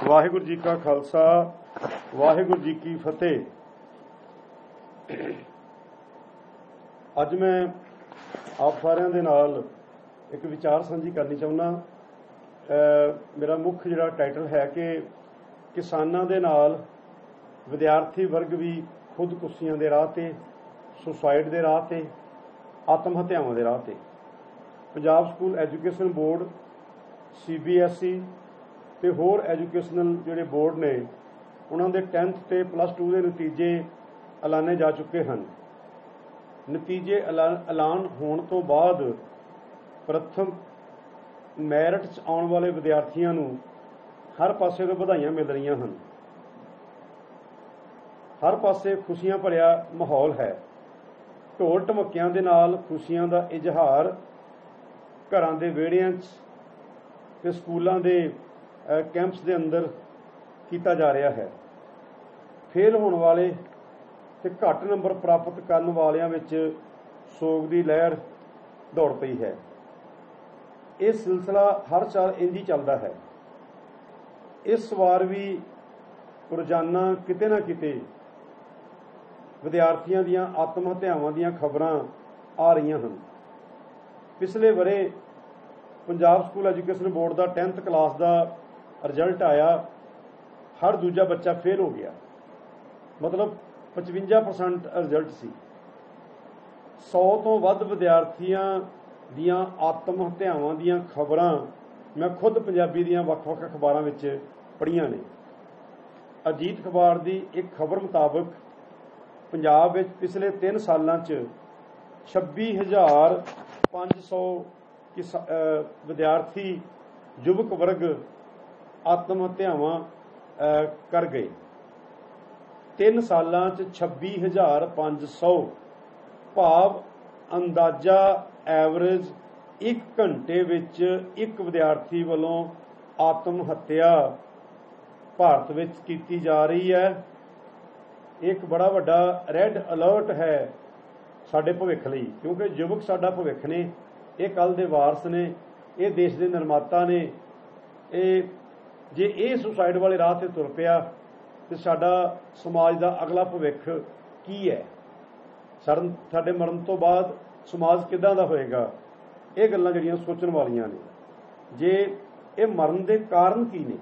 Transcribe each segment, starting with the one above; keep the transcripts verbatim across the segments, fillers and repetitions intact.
ਵਾਹਿਗੁਰੂ ਜੀ ਕਾ ਖਾਲਸਾ ਵਾਹਿਗੁਰੂ ਜੀ ਕੀ ਫਤਿਹ। ਅੱਜ ਮੈਂ ਆਪ ਸਾਰਿਆਂ ਦੇ ਨਾਲ ਇੱਕ ਵਿਚਾਰ ਸਾਂਝੀ ਕਰਨੀ ਚਾਹੁੰਦਾ। ਮੇਰਾ ਮੁੱਖ ਜਿਹੜਾ ਟਾਈਟਲ ਹੈ ਕਿ ਕਿਸਾਨਾਂ ਦੇ ਨਾਲ ਵਿਦਿਆਰਥੀ ਵਰਗ ਵੀ ਖੁਦਕੁਸ਼ੀਆਂ ਦੇ ਰਾਹ 'ਤੇ, ਸੁਸਾਈਡ ਦੇ ਰਾਹ 'ਤੇ, ਆਤਮ ਹੱਤਿਆਵਾਂ ਦੇ ਰਾਹ 'ਤੇ। Punjab school education board, C B S E ਤੇ ਹੋਰ ਐਜੂਕੇਸ਼ਨਲ ਜਿਹੜੇ ਬੋਰਡ ਨੇ, ਉਹਨਾਂ ਦੇ ਟੈਂਥ ਤੇ ਪਲੱਸ ਟੂ ਦੇ ਨਤੀਜੇ ਐਲਾਨੇ ਜਾ ਚੁੱਕੇ ਹਨ। ਨਤੀਜੇ ਐਲਾਨ ਹੋਣ ਤੋਂ ਬਾਅਦ ਪ੍ਰਥਮ ਮੈਰਿਟ 'ਚ ਆਉਣ ਵਾਲੇ ਵਿਦਿਆਰਥੀਆਂ ਨੂੰ ਹਰ ਪਾਸੇ ਤੋਂ ਵਧਾਈਆਂ ਮਿਲ ਰਹੀਆਂ ਹਨ। ਹਰ ਪਾਸੇ ਖੁਸ਼ੀਆਂ ਭਰਿਆ ਮਾਹੌਲ ਹੈ। ਢੋਲ ਢਮੱਕਿਆਂ ਦੇ ਨਾਲ ਖੁਸ਼ੀਆਂ ਦਾ ਇਜ਼ਹਾਰ ਘਰਾਂ ਦੇ ਵਿਹੜਿਆਂ 'ਚ ਤੇ ਸਕੂਲਾਂ ਦੇ ਕੈਂਪਸ ਦੇ ਅੰਦਰ ਕੀਤਾ ਜਾ ਰਿਹਾ ਹੈ। ਫੇਲ ਹੋਣ ਵਾਲੇ ਤੇ ਘੱਟ ਨੰਬਰ ਪ੍ਰਾਪਤ ਕਰਨ ਵਾਲਿਆਂ ਵਿੱਚ ਸੋਗ ਦੀ ਲਹਿਰ ਦੌੜ ਪਈ ਹੈ। ਇਹ ਸਿਲਸਿਲਾ ਹਰ ਸਾਲ ਇੰਝ ਹੀ ਚੱਲਦਾ ਹੈ। ਇਸ ਵਾਰ ਵੀ ਰੋਜ਼ਾਨਾ ਕਿਤੇ ਨਾ ਕਿਤੇ ਵਿਦਿਆਰਥੀਆਂ ਦੀਆਂ ਆਤਮ ਹੱਤਿਆਵਾਂ ਦੀਆਂ ਖਬਰਾਂ ਆ ਰਹੀਆਂ ਹਨ। ਪਿਛਲੇ ਵਰ੍ਹੇ ਪੰਜਾਬ ਸਕੂਲ ਐਜੂਕੇਸ਼ਨ ਬੋਰਡ ਦਾ ਟੈਂਥ ਕਲਾਸ ਦਾ ਰਿਜ਼ਲਟ ਆਇਆ, ਹਰ ਦੂਜਾ ਬੱਚਾ ਫੇਲ ਹੋ ਗਿਆ। ਮਤਲਬ ਪਚਵੰਜਾ ਪਰਸੈਂਟ ਰਿਜ਼ਲਟ ਸੀ। ਸੌ ਤੋਂ ਵੱਧ ਵਿਦਿਆਰਥੀਆਂ ਦੀਆਂ ਆਤਮ ਹੱਤਿਆਵਾਂ ਦੀਆਂ ਖਬਰਾਂ ਮੈਂ ਖੁਦ ਪੰਜਾਬੀ ਦੀਆਂ ਵੱਖ-ਵੱਖ ਅਖਬਾਰਾਂ ਵਿੱਚ ਪੜ੍ਹੀਆਂ ਨੇ। ਅਜੀਤ ਅਖਬਾਰ ਦੀ ਇੱਕ ਖਬਰ ਮੁਤਾਬਕ ਪੰਜਾਬ ਵਿੱਚ ਪਿਛਲੇ ਤਿੰਨ ਸਾਲਾਂ 'ਚ ਛੱਬੀ ਹਜ਼ਾਰ ਪੰਜ ਸੌ ਕਿਸਾ ਵਿਦਿਆਰਥੀ ਯੁਵਕ ਵਰਗ ਆਤਮ ਹੱਤਿਆਵਾਂ ਕਰ ਗਏ। ਤਿੰਨ ਸਾਲਾਂ 'ਚ ਛੱਬੀ ਹਜ਼ਾਰ ਪੰਜ ਸੌ, ਭਾਵ ਅੰਦਾਜ਼ਾ ਐਵਰੇਜ ਇੱਕ ਘੰਟੇ ਵਿੱਚ ਇੱਕ ਵਿਦਿਆਰਥੀ ਵੱਲੋਂ ਆਤਮ ਹੱਤਿਆ ਭਾਰਤ ਵਿੱਚ ਕੀਤੀ ਜਾ ਰਹੀ ਹੈ। ਇੱਕ ਬੜਾ ਵੱਡਾ ਰੈੱਡ ਅਲਰਟ ਹੈ ਸਾਡੇ ਭਵਿੱਖ ਲਈ, ਕਿਉਂਕਿ ਯੁਵਕ ਸਾਡਾ ਭਵਿੱਖ ਨੇ, ਇਹ ਕੱਲ੍ਹ ਦੇ ਵਾਰਸ ਨੇ, ਇਹ ਦੇਸ਼ ਦੇ ਨਿਰਮਾਤਾ ਨੇ। ਇਹ ਜੇ ਇਹ ਸੁਸਾਈਡ ਵਾਲੇ ਰਾਹ 'ਤੇ ਤੁਰ ਪਿਆ ਤਾਂ ਸਾਡਾ ਸਮਾਜ ਦਾ ਅਗਲਾ ਭਵਿੱਖ ਕੀ ਹੈ? ਸਰਨ ਸਾਡੇ ਮਰਨ ਤੋਂ ਬਾਅਦ ਸਮਾਜ ਕਿੱਦਾਂ ਦਾ ਹੋਏਗਾ? ਇਹ ਗੱਲਾਂ ਜਿਹੜੀਆਂ ਸੋਚਣ ਵਾਲੀਆਂ ਨੇ। ਜੇ ਇਹ ਮਰਨ ਦੇ ਕਾਰਨ ਕੀ ਨੇ,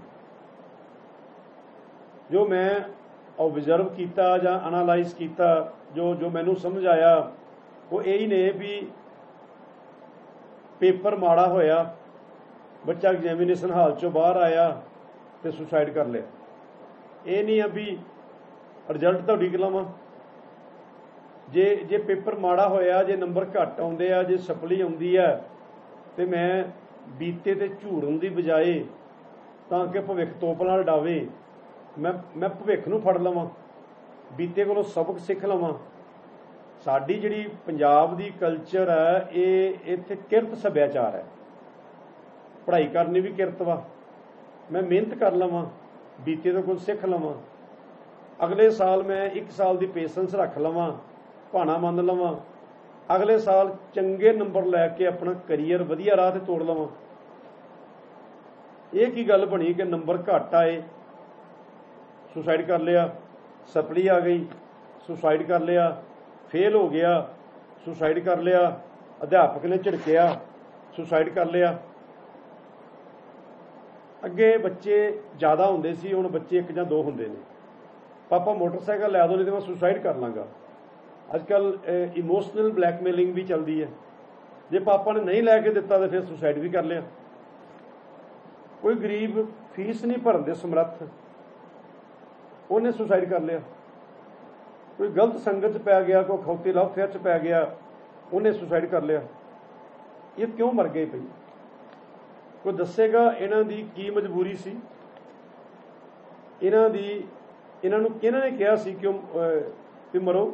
ਜੋ ਮੈਂ ਓਬਜ਼ਰਵ ਕੀਤਾ ਜਾਂ ਐਨਾਲਾਈਜ਼ ਕੀਤਾ, ਜੋ ਜੋ ਮੈਨੂੰ ਸਮਝ ਆਇਆ, ਉਹ ਇਹ ਹੀ ਨੇ ਵੀ ਪੇਪਰ ਮਾੜਾ ਹੋਇਆ, ਬੱਚਾ ਐਗਜ਼ਾਮੀਨੇਸ਼ਨ ਹਾਲ 'ਚੋਂ ਬਾਹਰ ਆਇਆ ਤੇ ਸੁਸਾਈਡ ਕਰ ਲਿਆ। ਇਹ ਨਹੀਂ ਆ ਵੀ ਰਿਜ਼ਲਟ ਤਾਂ ਉਡੀਕ ਲਵਾਂ। ਜੇ ਜੇ ਪੇਪਰ ਮਾੜਾ ਹੋਇਆ, ਜੇ ਨੰਬਰ ਘੱਟ ਆਉਂਦੇ ਆ, ਜੇ ਸਪਲੀ ਆਉਂਦੀ ਆ, ਤੇ ਮੈਂ ਬੀਤੇ ਤੇ ਝੂੜਨ ਦੀ ਬਜਾਏ ਤਾਂ ਕਿ ਭਵਿੱਖ ਤੋਪ ਨਾਲ ਡਾਵੇ, ਮੈਂ ਮੈਂ ਭਵਿੱਖ ਨੂੰ ਫੜ ਲਵਾਂ, ਬੀਤੇ ਕੋਲੋਂ ਸਬਕ ਸਿੱਖ ਲਵਾਂ। ਸਾਡੀ ਜਿਹੜੀ ਪੰਜਾਬ ਦੀ ਕਲਚਰ ਹੈ, ਇਹ ਇੱਥੇ ਕਿਰਤ ਸੱਭਿਆਚਾਰ ਹੈ। ਪੜ੍ਹਾਈ ਕਰਨੀ ਵੀ ਕਿਰਤ ਵਾ। ਮੈਂ ਮਿਹਨਤ ਕਰ ਲਵਾਂ, ਬੀਤੇ ਤੋਂ ਕੁਝ ਸਿੱਖ ਲਵਾਂ, ਅਗਲੇ ਸਾਲ ਮੈਂ ਇੱਕ ਸਾਲ ਦੀ ਪੇਸ਼ੈਂਸ ਰੱਖ ਲਵਾਂ, ਭਾਣਾ ਮੰਨ ਲਵਾਂ, ਅਗਲੇ ਸਾਲ ਚੰਗੇ ਨੰਬਰ ਲੈ ਕੇ ਆਪਣਾ ਕਰੀਅਰ ਵਧੀਆ ਰਾਹ 'ਤੇ ਤੋੜ ਲਵਾਂ। ਇਹ ਕੀ ਗੱਲ ਬਣੀ ਕਿ ਨੰਬਰ ਘੱਟ ਆਏ, ਸੁਸਾਈਡ ਕਰ ਲਿਆ, ਸਪਲੀ ਆ ਗਈ, ਸੁਸਾਈਡ ਕਰ ਲਿਆ, ਫੇਲ ਹੋ ਗਿਆ, ਸੁਸਾਈਡ ਕਰ ਲਿਆ, ਅਧਿਆਪਕ ਨੇ ਝਿੜਕਿਆ, ਸੁਸਾਈਡ ਕਰ ਲਿਆ। ਅੱਗੇ ਬੱਚੇ ਜ਼ਿਆਦਾ ਹੁੰਦੇ ਸੀ, ਹੁਣ ਬੱਚੇ ਇੱਕ ਜਾਂ ਦੋ ਹੁੰਦੇ ਨੇ। ਪਾਪਾ ਮੋਟਰਸਾਈਕਲ ਲੈ ਦਿਓ, ਨਹੀਂ ਤਾਂ ਮੈਂ ਸੁਸਾਈਡ ਕਰ ਲਾਂਗਾ। ਅੱਜ ਕੱਲ੍ਹ ਇਮੋਸ਼ਨਲ ਬਲੈਕਮੇਲਿੰਗ ਵੀ ਚੱਲਦੀ ਹੈ। ਜੇ ਪਾਪਾ ਨੇ ਨਹੀਂ ਲੈ ਕੇ ਦਿੱਤਾ ਤਾਂ ਫਿਰ ਸੁਸਾਈਡ ਵੀ ਕਰ ਲਿਆ। ਕੋਈ ਗਰੀਬ ਫੀਸ ਨਹੀਂ ਭਰਨ ਦੇ ਸਮਰੱਥ, ਉਹਨੇ ਸੁਸਾਈਡ ਕਰ ਲਿਆ। ਕੋਈ ਗਲਤ ਸੰਗਤ 'ਚ ਪੈ ਗਿਆ, ਕੋਈ ਖੌਤੀ ਲਵ ਅਫੇਅਰ 'ਚ ਪੈ ਗਿਆ, ਉਹਨੇ ਸੁਸਾਈਡ ਕਰ ਲਿਆ। ਇਹ ਕਿਉਂ ਮਰ ਗਏ ਪਈ? ਕੋਈ ਦੱਸੇਗਾ ਇਹਨਾਂ ਦੀ ਕੀ ਮਜਬੂਰੀ ਸੀ? ਇਹਨਾਂ ਦੀ ਇਹਨਾਂ ਨੂੰ ਕਿਹਨਾਂ ਨੇ ਕਿਹਾ ਸੀ ਕਿ ਕਿ ਮਰੋ?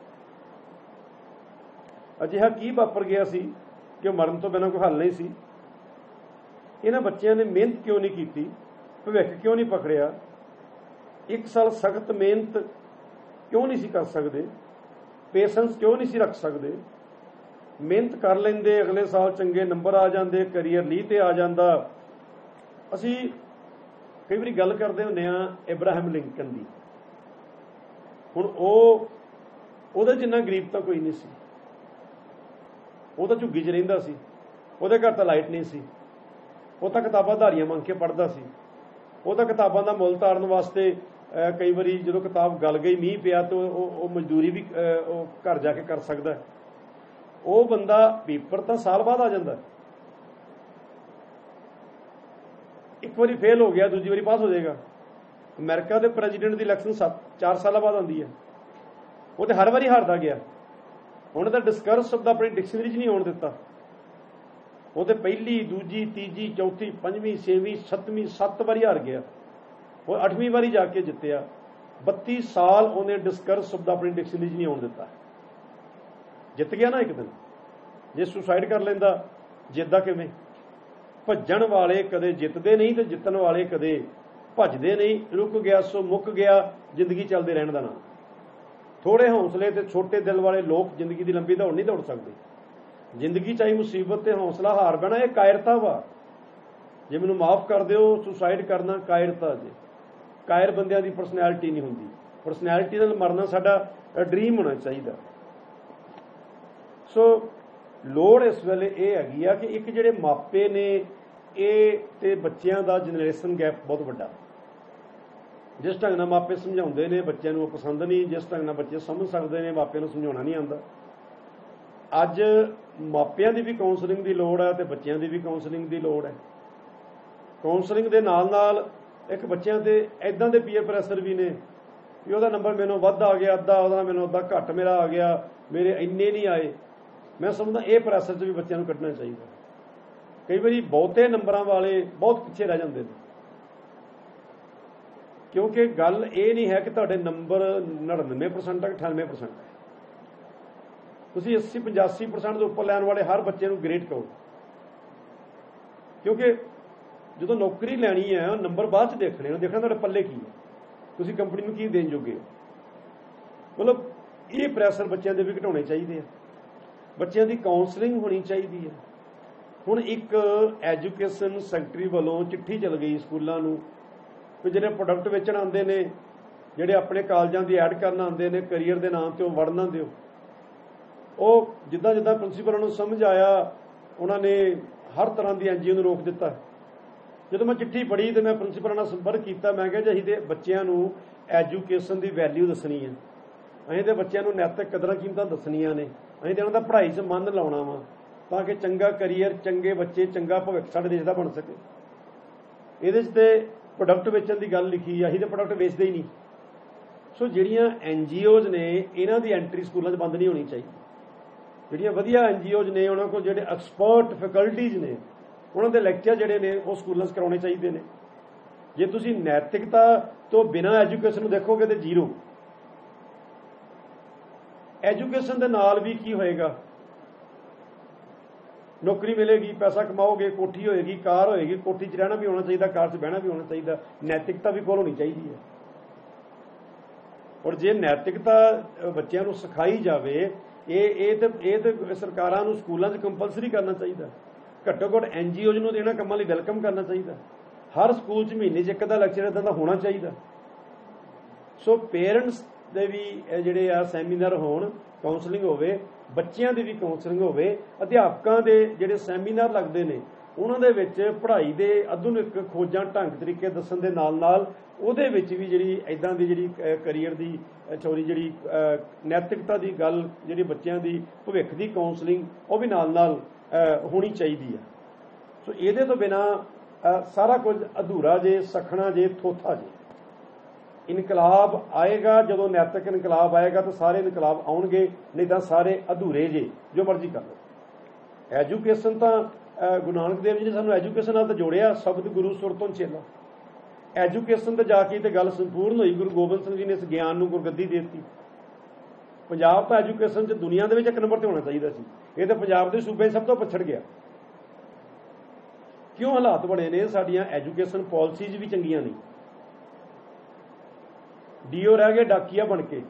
ਅਜਿਹਾ ਕੀ ਵਾਪਰ ਗਿਆ ਸੀ ਕਿ ਮਰਨ ਤੋਂ ਬਿਨਾਂ ਕੋਈ ਹੱਲ ਨਹੀਂ ਸੀ? ਇਹਨਾਂ ਬੱਚਿਆਂ ਨੇ ਮਿਹਨਤ ਕਿਉਂ ਨਹੀਂ ਕੀਤੀ? ਭਵਿੱਖ ਕਿਉਂ ਨਹੀਂ ਪਕੜਿਆ? ਇੱਕ ਸਾਲ ਸਖਤ ਮਿਹਨਤ ਕਿਉਂ ਨਹੀਂ ਸੀ ਕਰ ਸਕਦੇ? ਪੇਸ਼ੈਂਸ ਕਿਉਂ ਨਹੀਂ ਸੀ ਰੱਖ ਸਕਦੇ? ਮਿਹਨਤ ਕਰ ਲੈਂਦੇ, ਅਗਲੇ ਸਾਲ ਚੰਗੇ ਨੰਬਰ ਆ ਜਾਂਦੇ, ਕਰੀਅਰ ਲੀਹ 'ਤੇ ਆ ਜਾਂਦਾ। ਅਸੀਂ ਕਈ ਵਾਰੀ ਗੱਲ ਕਰਦੇ ਹੁੰਦੇ ਆ ਇਬਰਾਹਿਮ ਲਿੰਕਨ ਦੀ। ਹੁਣ ਉਹ ਉਹਦਾ ਜਿੰਨਾ ਗਰੀਬ ਤਾਂ ਕੋਈ ਨਹੀਂ ਸੀ, ਉਹ ਤਾਂ ਝੁੱਗੀ 'ਚ ਰਹਿੰਦਾ ਸੀ, ਉਹਦੇ ਘਰ ਤਾਂ ਲਾਈਟ ਨਹੀਂ ਸੀ, ਉਹ ਤਾਂ ਕਿਤਾਬਾਂ ਧਾਰੀਆਂ ਮੰਗ ਕੇ ਪੜ੍ਹਦਾ ਸੀ, ਉਹ ਤਾਂ ਕਿਤਾਬਾਂ ਦਾ ਮੁੱਲ ਤਾਰਨ ਵਾਸਤੇ ਕਈ ਵਾਰੀ ਜਦੋਂ ਕਿਤਾਬ ਗਲ ਗਈ, ਮੀਂਹ ਪਿਆ ਤਾਂ ਉਹ ਉਹ ਮਜ਼ਦੂਰੀ ਵੀ ਉਹ ਘਰ ਜਾ ਕੇ ਕਰ ਸਕਦਾ। ਉਹ ਬੰਦਾ ਪੇਪਰ ਤਾਂ ਸਾਲ ਬਾਅਦ ਆ ਜਾਂਦਾ, ਇੱਕ ਵਾਰੀ ਫੇਲ ਹੋ ਗਿਆ ਦੂਜੀ ਵਾਰੀ ਪਾਸ ਹੋ ਜਾਏਗਾ। ਅਮਰੀਕਾ ਦੇ ਪ੍ਰੈਜ਼ੀਡੈਂਟ ਦੀ ਇਲੈਕਸ਼ਨ ਸੱਤ ਚਾਰ ਸਾਲਾਂ ਬਾਅਦ ਆਉਂਦੀ ਹੈ, ਉਹ ਤਾਂ ਹਰ ਵਾਰੀ ਹਾਰਦਾ ਗਿਆ। ਉਹਨੇ ਤਾਂ ਡਿਸਕਰਸ ਸ਼ਬਦ ਆਪਣੀ ਡਿਕਸ਼ਨਰੀ 'ਚ ਨਹੀਂ ਆਉਣ ਦਿੱਤਾ। ਉਹ ਤਾਂ ਪਹਿਲੀ ਦੂਜੀ ਤੀਜੀ ਚੌਥੀ ਪੰਜਵੀਂ ਛੇਵੀਂ ਸੱਤਵੀਂ ਸੱਤ ਵਾਰੀ ਹਾਰ ਗਿਆ। ਉਹ ਅੱਠਵੀਂ ਵਾਰੀ ਜਾ ਕੇ ਜਿੱਤਿਆ। ਬੱਤੀ ਸਾਲ ਉਹਨੇ ਡਿਸਕਰਸ ਸ਼ਬਦ ਆਪਣੀ ਡਿਕਸ਼ਨਰੀ 'ਚ ਨਹੀਂ ਆਉਣ ਦਿੱਤਾ। ਜਿੱਤ ਗਿਆ ਨਾ ਇੱਕ ਦਿਨ। ਜੇ ਸੁਸਾਈਡ ਕਰ ਲੈਂਦਾ ਜਿੱਤਦਾ ਕਿਵੇਂ? ਭੱਜਣ ਵਾਲੇ ਕਦੇ ਜਿੱਤਦੇ ਨਹੀਂ ਤੇ ਜਿੱਤਣ ਵਾਲੇ ਕਦੇ ਭੱਜਦੇ ਨਹੀਂ। ਰੁਕ ਗਿਆ ਸੋ ਮੁੱਕ ਗਿਆ, ਜ਼ਿੰਦਗੀ ਚੱਲਦੇ ਰਹਿਣ ਦਾ ਨਾਮ। ਥੋੜ੍ਹੇ ਹੌਸਲੇ ਤੇ ਛੋਟੇ ਦਿਲ ਵਾਲੇ ਲੋਕ ਜ਼ਿੰਦਗੀ ਦੀ ਲੰਬੀ ਦੌੜ ਨਹੀਂ ਦੌੜ ਸਕਦੇ। ਜ਼ਿੰਦਗੀ ਚਾਹੀ ਮੁਸੀਬਤ ਤੇ ਹੌਸਲਾ ਹਾਰ ਬਹਿਣਾ ਇਹ ਕਾਇਰਤਾ ਵਾ। ਜੇ ਮੈਨੂੰ ਮਾਫ ਕਰ ਦਿਓ, ਸੁਸਾਈਡ ਕਰਨਾ ਕਾਇਰਤਾ ਜੇ। ਕਾਇਰ ਬੰਦਿਆਂ ਦੀ ਪਰਸਨੈਲਿਟੀ ਨਹੀਂ ਹੁੰਦੀ। ਪਰਸਨੈਲਿਟੀ ਨਾਲ ਮਰਨਾ ਸਾਡਾ ਡਰੀਮ ਹੋਣਾ ਚਾਹੀਦਾ। ਸੋ ਲੋੜ ਇਸ ਵੇਲੇ ਇਹ ਹੈਗੀ ਆ ਕਿ ਇੱਕ ਜਿਹੜੇ ਮਾਪੇ ਨੇ ਇਹ ਤੇ ਬੱਚਿਆਂ ਦਾ ਜਨਰੇਸ਼ਨ ਗੈਪ ਬਹੁਤ ਵੱਡਾ। ਜਿਸ ਢੰਗ ਨਾਲ ਮਾਪੇ ਸਮਝਾਉਂਦੇ ਨੇ ਬੱਚਿਆਂ ਨੂੰ ਉਹ ਪਸੰਦ ਨਹੀਂ, ਜਿਸ ਢੰਗ ਨਾਲ ਬੱਚੇ ਸਮਝ ਸਕਦੇ ਨੇ ਮਾਪਿਆਂ ਨੂੰ ਸਮਝਾਉਣਾ ਨਹੀਂ ਆਉਂਦਾ। ਅੱਜ ਮਾਪਿਆਂ ਦੀ ਵੀ ਕਾਉਂਸਲਿੰਗ ਦੀ ਲੋੜ ਹੈ ਤੇ ਬੱਚਿਆਂ ਦੀ ਵੀ ਕਾਉਂਸਲਿੰਗ ਦੀ ਲੋੜ ਹੈ। ਕਾਉਂਸਲਿੰਗ ਦੇ ਨਾਲ ਨਾਲ ਇੱਕ ਬੱਚਿਆਂ 'ਤੇ ਇੱਦਾਂ ਦੇ ਪੀਅਰ ਪ੍ਰੈਸ਼ਰ ਵੀ ਨੇ ਕਿ ਉਹਦਾ ਨੰਬਰ ਮੈਨੂੰ ਵੱਧ ਆ ਗਿਆ, ਅੱਧਾ ਉਹਦਾ ਮੈਨੂੰ ਅੱਧਾ ਘੱਟ ਮੇਰਾ ਆ ਗਿਆ, ਮੇਰੇ ਇੰਨੇ ਨਹੀਂ ਆਏ। ਮੈਂ ਸਮਝਦਾ ਇਹ ਪ੍ਰੈਸ਼ਰ 'ਚ ਵੀ ਬੱਚਿਆਂ ਨੂੰ ਕੱਢਣਾ ਚਾਹੀਦਾ। ਕਈ ਵਾਰੀ ਬਹੁਤੇ ਨੰਬਰਾਂ ਵਾਲੇ ਬਹੁਤ ਪਿੱਛੇ ਰਹਿ ਜਾਂਦੇ ਨੇ, ਕਿਉਂਕਿ ਗੱਲ ਇਹ ਨਹੀਂ ਹੈ ਕਿ ਤੁਹਾਡੇ ਨੰਬਰ ਨੜਿਨਵੇਂ ਪਰਸੈਂਟ ਹੈ ਅਠਾਨਵੇਂ ਪਰਸੈਂਟ ਹੈ। ਤੁਸੀਂ ਅੱਸੀ ਪਚਾਸੀ ਪਰਸੈਂਟ ਦੇ ਉੱਪਰ ਲੈਣ ਵਾਲੇ ਹਰ ਬੱਚੇ ਨੂੰ ਗ੍ਰੇਟ ਕਹੋ, ਕਿਉਂਕਿ ਜਦੋਂ ਨੌਕਰੀ ਲੈਣੀ ਹੈ ਨੰਬਰ ਬਾਅਦ 'ਚ ਦੇਖਣੇ, ਦੇਖਣਾ ਤੁਹਾਡੇ ਪੱਲੇ ਕੀ ਹੈ, ਤੁਸੀਂ ਕੰਪਨੀ ਨੂੰ ਕੀ ਦੇਣ ਜੋਗੇ ਹੋ। ਮਤਲਬ ਇਹ ਪ੍ਰੈਸ਼ਰ ਬੱਚਿਆਂ ਦੇ ਵੀ ਘਟਾਉਣੇ ਚਾਹੀਦੇ ਆ। ਬੱਚਿਆਂ ਦੀ ਕਾਉਂਸਲਿੰਗ ਹੋਣੀ ਚਾਹੀਦੀ ਹੈ। ਹੁਣ ਇੱਕ ਐਜੂਕੇਸ਼ਨ ਸੈਕਟਰੀ ਵੱਲੋਂ ਚਿੱਠੀ ਚੱਲ ਗਈ ਸਕੂਲਾਂ ਨੂੰ ਕਿ ਜਿਹੜੇ ਪ੍ਰੋਡਕਟ ਵੇਚਣ ਆਉਂਦੇ ਨੇ, ਜਿਹੜੇ ਆਪਣੇ ਕਾਲਜਾਂ ਦੀ ਐਡ ਕਰਨ ਆਉਂਦੇ ਨੇ ਕਰੀਅਰ ਦੇ ਨਾਮ 'ਤੇ, ਉਹ ਵੜ ਨਾ ਦਿਓ। ਉਹ ਜਿੱਦਾਂ ਜਿੱਦਾਂ ਪ੍ਰਿੰਸੀਪਲਾਂ ਨੂੰ ਸਮਝ ਆਇਆ ਉਹਨਾਂ ਨੇ ਹਰ ਤਰ੍ਹਾਂ ਦੀ ਐਨ ਜੀ ਓ ਨੂੰ ਰੋਕ ਦਿੱਤਾ। ਜਦੋਂ ਮੈਂ ਚਿੱਠੀ ਪੜ੍ਹੀ ਤੇ ਮੈਂ ਪ੍ਰਿੰਸੀਪਲਾਂ ਨਾਲ ਸੰਪਰਕ ਕੀਤਾ, ਮੈਂ ਕਿਹਾ ਜੀ ਅਸੀਂ ਤੇ ਬੱਚਿਆਂ ਨੂੰ ਐਜੂਕੇਸ਼ਨ ਦੀ ਵੈਲਿਊ ਦੱਸਣੀ ਹੈ, ਅਸੀਂ ਤੇ ਬੱਚਿਆਂ ਨੂੰ ਨੈਤਿਕ ਕਦਰਾਂ ਕੀਮਤਾਂ ਦੱਸਣੀਆਂ ਨੇ, ਅਸੀਂ ਤੇ ਉਹਨਾਂ ਦਾ ਪੜ੍ਹਾਈ 'ਚ ਮਨ ਲਾਉਣਾ ਵਾ ਤਾਂ ਕਿ ਚੰਗਾ ਕਰੀਅਰ, ਚੰਗੇ ਬੱਚੇ, ਚੰਗਾ ਭਵਿੱਖ ਸਾਡੇ ਦੇਸ਼ ਦਾ ਬਣ ਸਕੇ। ਇਹਦੇ 'ਚ ਤੇ ਪ੍ਰੋਡਕਟ ਵੇਚਣ ਦੀ ਗੱਲ ਲਿਖੀ ਆ, ਅਸੀਂ ਤਾਂ ਪ੍ਰੋਡਕਟ ਵੇਚਦੇ ਹੀ ਨਹੀਂ। ਸੋ ਜਿਹੜੀਆਂ ਐਨ ਜੀ ਓਜ਼ ਨੇ ਇਹਨਾਂ ਦੀ ਐਂਟਰੀ ਸਕੂਲਾਂ 'ਚ ਬੰਦ ਨਹੀਂ ਹੋਣੀ ਚਾਹੀਦੀ। ਜਿਹੜੀਆਂ ਵਧੀਆ ਐਨ ਜੀ ਓਜ਼ ਨੇ ਉਹਨਾਂ ਕੋਲ ਜਿਹੜੇ ਐਕਸਪਰਟ ਫੈਕਲਟੀਜ਼ ਨੇ ਉਹਨਾਂ ਦੇ ਲੈਕਚਰ ਜਿਹੜੇ ਨੇ ਉਹ ਸਕੂਲਾਂ 'ਚ ਕਰਾਉਣੇ ਚਾਹੀਦੇ ਨੇ। ਜੇ ਤੁਸੀਂ ਨੈਤਿਕਤਾ ਤੋਂ ਬਿਨਾਂ ਐਜੂਕੇਸ਼ਨ ਨੂੰ ਦੇਖੋਗੇ ਤਾਂ ਜ਼ੀਰੋ। ਐਜੂਕੇਸ਼ਨ ਦੇ ਨਾਲ ਵੀ ਕੀ ਹੋਏਗਾ? ਨੌਕਰੀ ਮਿਲੇਗੀ, ਪੈਸਾ ਕਮਾਓਗੇ, ਕੋਠੀ ਹੋਏਗੀ, ਕਾਰ ਹੋਏਗੀ। ਕੋਠੀ 'ਚ ਰਹਿਣਾ ਵੀ ਹੋਣਾ ਚਾਹੀਦਾ, ਕਾਰ 'ਚ ਬਹਿਣਾ ਵੀ ਹੋਣਾ ਚਾਹੀਦਾ। ਨੈਤਿਕਤਾ ਵੀ ਕੋਲ ਹੋਣੀ ਚਾਹੀਦੀ ਹੈ। ਔਰ ਜੇ ਨੈਤਿਕਤਾ ਬੱਚਿਆਂ ਨੂੰ ਸਿਖਾਈ ਜਾਵੇ, ਇਹ ਇਹ ਤੇ ਇਹ ਤੇ ਸਰਕਾਰਾਂ ਨੂੰ ਸਕੂਲਾਂ 'ਚ ਕੰਪਲਸਰੀ ਕਰਨਾ ਚਾਹੀਦਾ। ਘੱਟੋ ਘੱਟ ਐਨ ਜੀ ਓਜ਼ ਨੂੰ ਇਹਨਾਂ ਕੰਮਾਂ ਲਈ ਵੈਲਕਮ ਕਰਨਾ ਚਾਹੀਦਾ। ਹਰ ਸਕੂਲ 'ਚ ਮਹੀਨੇ 'ਚ ਇੱਕ ਅੱਧਾ ਲੈਕਚਰ ਇੱਦਾਂ ਦਾ ਹੋਣਾ ਚਾਹੀਦਾ। ਸੋ ਪੇਰੈਂਟਸ ਦੇ ਵੀ ਜਿਹੜੇ ਆ ਸੈਮੀਨਾਰ ਹੋਣ, ਕਾਉਂਸਲਿੰਗ ਹੋਵੇ, ਬੱਚਿਆਂ ਦੀ ਵੀ ਕਾਉਂਸਲਿੰਗ ਹੋਵੇ। ਅਧਿਆਪਕਾਂ ਦੇ ਜਿਹੜੇ ਸੈਮੀਨਾਰ ਲੱਗਦੇ ਨੇ ਉਹਨਾਂ ਦੇ ਵਿੱਚ ਪੜ੍ਹਾਈ ਦੇ ਆਧੁਨਿਕ ਖੋਜਾਂ ਢੰਗ ਤਰੀਕੇ ਦੱਸਣ ਦੇ ਨਾਲ ਨਾਲ ਉਹਦੇ ਵਿੱਚ ਵੀ ਜਿਹੜੀ ਇੱਦਾਂ ਦੀ ਜਿਹੜੀ ਕਰੀਅਰ ਦੀ ਚੋਰੀ, ਜਿਹੜੀ ਨੈਤਿਕਤਾ ਦੀ ਗੱਲ, ਜਿਹੜੀ ਬੱਚਿਆਂ ਦੀ ਭਵਿੱਖ ਦੀ ਕਾਉਂਸਲਿੰਗ, ਉਹ ਵੀ ਨਾਲ ਨਾਲ ਹੋਣੀ ਚਾਹੀਦੀ ਹੈ। ਸੋ ਇਹਦੇ ਤੋਂ ਬਿਨਾਂ ਸਾਰਾ ਕੁਝ ਅਧੂਰਾ ਜੇ, ਸਖਣਾ ਜੇ, ਥੋਥਾ ਜੇ। ਇਨਕਲਾਬ ਆਏਗਾ ਜਦੋਂ ਨੈਤਿਕ ਇਨਕਲਾਬ ਆਏਗਾ ਤਾਂ ਸਾਰੇ ਇਨਕਲਾਬ ਆਉਣਗੇ, ਨਹੀਂ ਤਾਂ ਸਾਰੇ ਅਧੂਰੇ ਜੇ, ਜੋ ਮਰਜ਼ੀ ਕਰ ਲਓ। ਐਜੂਕੇਸ਼ਨ ਤਾਂ ਗੁਰੂ ਨਾਨਕ ਦੇਵ ਜੀ ਨੇ ਸਾਨੂੰ ਐਜੂਕੇਸ਼ਨ ਨਾਲ ਤਾਂ ਜੋੜਿਆ, ਸ਼ਬਦ ਗੁਰੂ ਸੁਰ ਤੋਂ ਚੇਲਾ। ਐਜੂਕੇਸ਼ਨ ਤੇ ਜਾ ਕੇ ਤੇ ਗੱਲ ਸੰਪੂਰਨ ਹੋਈ। ਗੁਰੂ ਗੋਬਿੰਦ ਸਿੰਘ ਜੀ ਨੇ ਇਸ ਗਿਆਨ ਨੂੰ ਗੁਰਗੱਦੀ ਦੇ ਦਿੱਤੀ। ਪੰਜਾਬ ਤਾਂ ਐਜੂਕੇਸ਼ਨ 'ਚ ਦੁਨੀਆ ਦੇ ਵਿੱਚ ਇੱਕ ਨੰਬਰ 'ਤੇ ਹੋਣਾ ਚਾਹੀਦਾ ਸੀ। ਇਹ ਤਾਂ ਪੰਜਾਬ ਦੇ ਸੂਬੇ ਸਭ ਤੋਂ ਪਛੜ ਗਿਆ। ਕਿਉਂ ਹਾਲਾਤ ਬਣੇ ਨੇ? ਸਾਡੀਆਂ ਐਜੂਕੇਸ਼ਨ ਪਾਲਿਸੀਜ਼ ਵੀ ਚੰਗੀਆਂ ਨਹੀਂ। ਡੀਓ ਰਹਿ ਗਏ ਡਾਕੀਆ ਬਣ ਕੇ,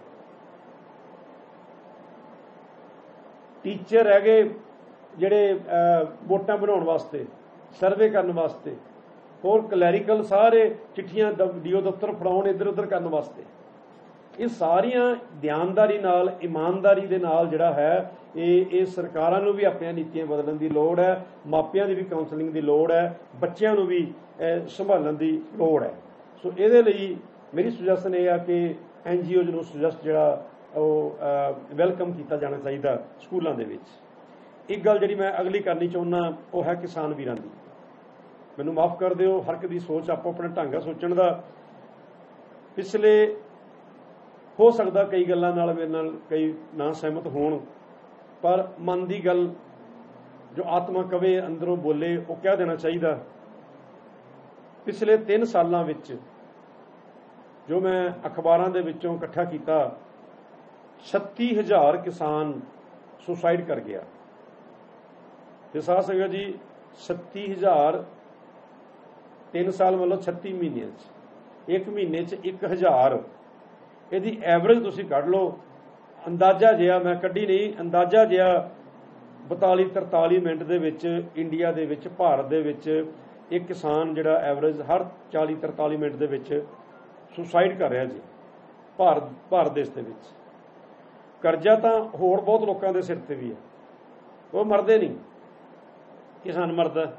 ਟੀਚਰ ਰਹਿ ਗਏ ਜਿਹੜੇ ਵੋਟਾਂ ਬਣਾਉਣ ਵਾਸਤੇ, ਸਰਵੇ ਕਰਨ ਵਾਸਤੇ, ਹੋਰ ਕਲੈਰੀਕਲ ਸਾਰੇ ਚਿੱਠੀਆਂ ਡੀਓ ਦਫ਼ਤਰ ਫੜਾਉਣ ਇੱਧਰ ਉੱਧਰ ਕਰਨ ਵਾਸਤੇ। ਇਹ ਸਾਰੀਆਂ ਧਿਆਨਦਾਰੀ ਨਾਲ, ਇਮਾਨਦਾਰੀ ਦੇ ਨਾਲ ਜਿਹੜਾ ਹੈ ਇਹ ਇਹ ਸਰਕਾਰਾਂ ਨੂੰ ਵੀ ਆਪਣੀਆਂ ਨੀਤੀਆਂ ਬਦਲਣ ਦੀ ਲੋੜ ਹੈ, ਮਾਪਿਆਂ ਦੀ ਵੀ ਕਾਉਂਸਲਿੰਗ ਦੀ ਲੋੜ ਹੈ, ਬੱਚਿਆਂ ਨੂੰ ਵੀ ਸੰਭਾਲਣ ਦੀ ਲੋੜ ਹੈ। ਸੋ ਇਹਦੇ ਲਈ ਮੇਰੀ ਸੁਜੈਸ਼ਨ ਇਹ ਆ ਕਿ ਐਨ ਜੀ ਓਜ਼ ਨੂੰ ਸੁਜੈਸਟ ਜਿਹੜਾ ਉਹ ਵੈਲਕਮ ਕੀਤਾ ਜਾਣਾ ਚਾਹੀਦਾ ਸਕੂਲਾਂ ਦੇ ਵਿੱਚ। ਇੱਕ ਗੱਲ ਜਿਹੜੀ ਮੈਂ ਅਗਲੀ ਕਰਨੀ ਚਾਹੁੰਦਾ ਉਹ ਹੈ ਕਿਸਾਨ ਵੀਰਾਂ ਦੀ। ਮੈਨੂੰ ਮਾਫ ਕਰ ਦਿਓ, ਹਰ ਇੱਕ ਦੀ ਸੋਚ ਆਪੋ ਆਪਣੇ ਢੰਗ ਹੈ ਸੋਚਣ ਦਾ। ਪਿਛਲੇ ਹੋ ਸਕਦਾ ਕਈ ਗੱਲਾਂ ਨਾਲ ਮੇਰੇ ਨਾਲ ਕਈ ਨਾ ਸਹਿਮਤ ਹੋਣ, ਪਰ ਮਨ ਦੀ ਗੱਲ ਜੋ ਆਤਮਾ ਕਵੇ ਅੰਦਰੋਂ ਬੋਲੇ ਉਹ ਕਹਿ ਦੇਣਾ ਚਾਹੀਦਾ। ਪਿਛਲੇ ਤਿੰਨ ਸਾਲਾਂ ਵਿੱਚ ਜੋ ਮੈਂ ਅਖਬਾਰਾਂ ਦੇ ਵਿੱਚੋਂ ਇਕੱਠਾ ਕੀਤਾ, ਛੱਤੀ ਹਜ਼ਾਰ ਕਿਸਾਨ ਸੁਸਾਈਡ ਕਰ ਗਿਆ। ਵਿਸ਼ਵਾਸ ਹੈਗਾ ਜੀ, ਛੱਤੀ ਹਜ਼ਾਰ ਤਿੰਨ ਸਾਲ ਮਤਲਬ ਛੱਤੀ ਮਹੀਨਿਆਂ 'ਚ, ਇੱਕ ਮਹੀਨੇ 'ਚ ਇੱਕ ਹਜ਼ਾਰ, ਇਹਦੀ ਐਵਰੇਜ ਤੁਸੀਂ ਕੱਢ ਲਓ। ਅੰਦਾਜ਼ਾ ਜਿਹਾ ਮੈਂ ਕੱਢੀ ਨਹੀਂ, ਅੰਦਾਜ਼ਾ ਜਿਹਾ ਬਤਾਲੀ ਤਰਤਾਲੀ ਮਿੰਟ ਦੇ ਵਿੱਚ ਇੰਡੀਆ ਦੇ ਵਿੱਚ, ਭਾਰਤ ਦੇ ਵਿੱਚ ਇੱਕ ਕਿਸਾਨ ਜਿਹੜਾ ਐਵਰੇਜ ਹਰ ਚਾਲੀ ਤਰਤਾਲੀ ਮਿੰਟ ਦੇ ਵਿੱਚ ਸੁਸਾਈਡ ਕਰ ਰਿਹਾ ਜੀ ਭਾਰਤ ਭਾਰਤ ਦੇਸ਼ ਦੇ ਵਿੱਚ। ਕਰਜ਼ਾ ਤਾਂ ਹੋਰ ਬਹੁਤ ਲੋਕਾਂ ਦੇ ਸਿਰ ਤੇ ਵੀ ਹੈ, ਉਹ ਮਰਦੇ ਨਹੀਂ, ਕਿਸਾਨ ਮਰਦਾ।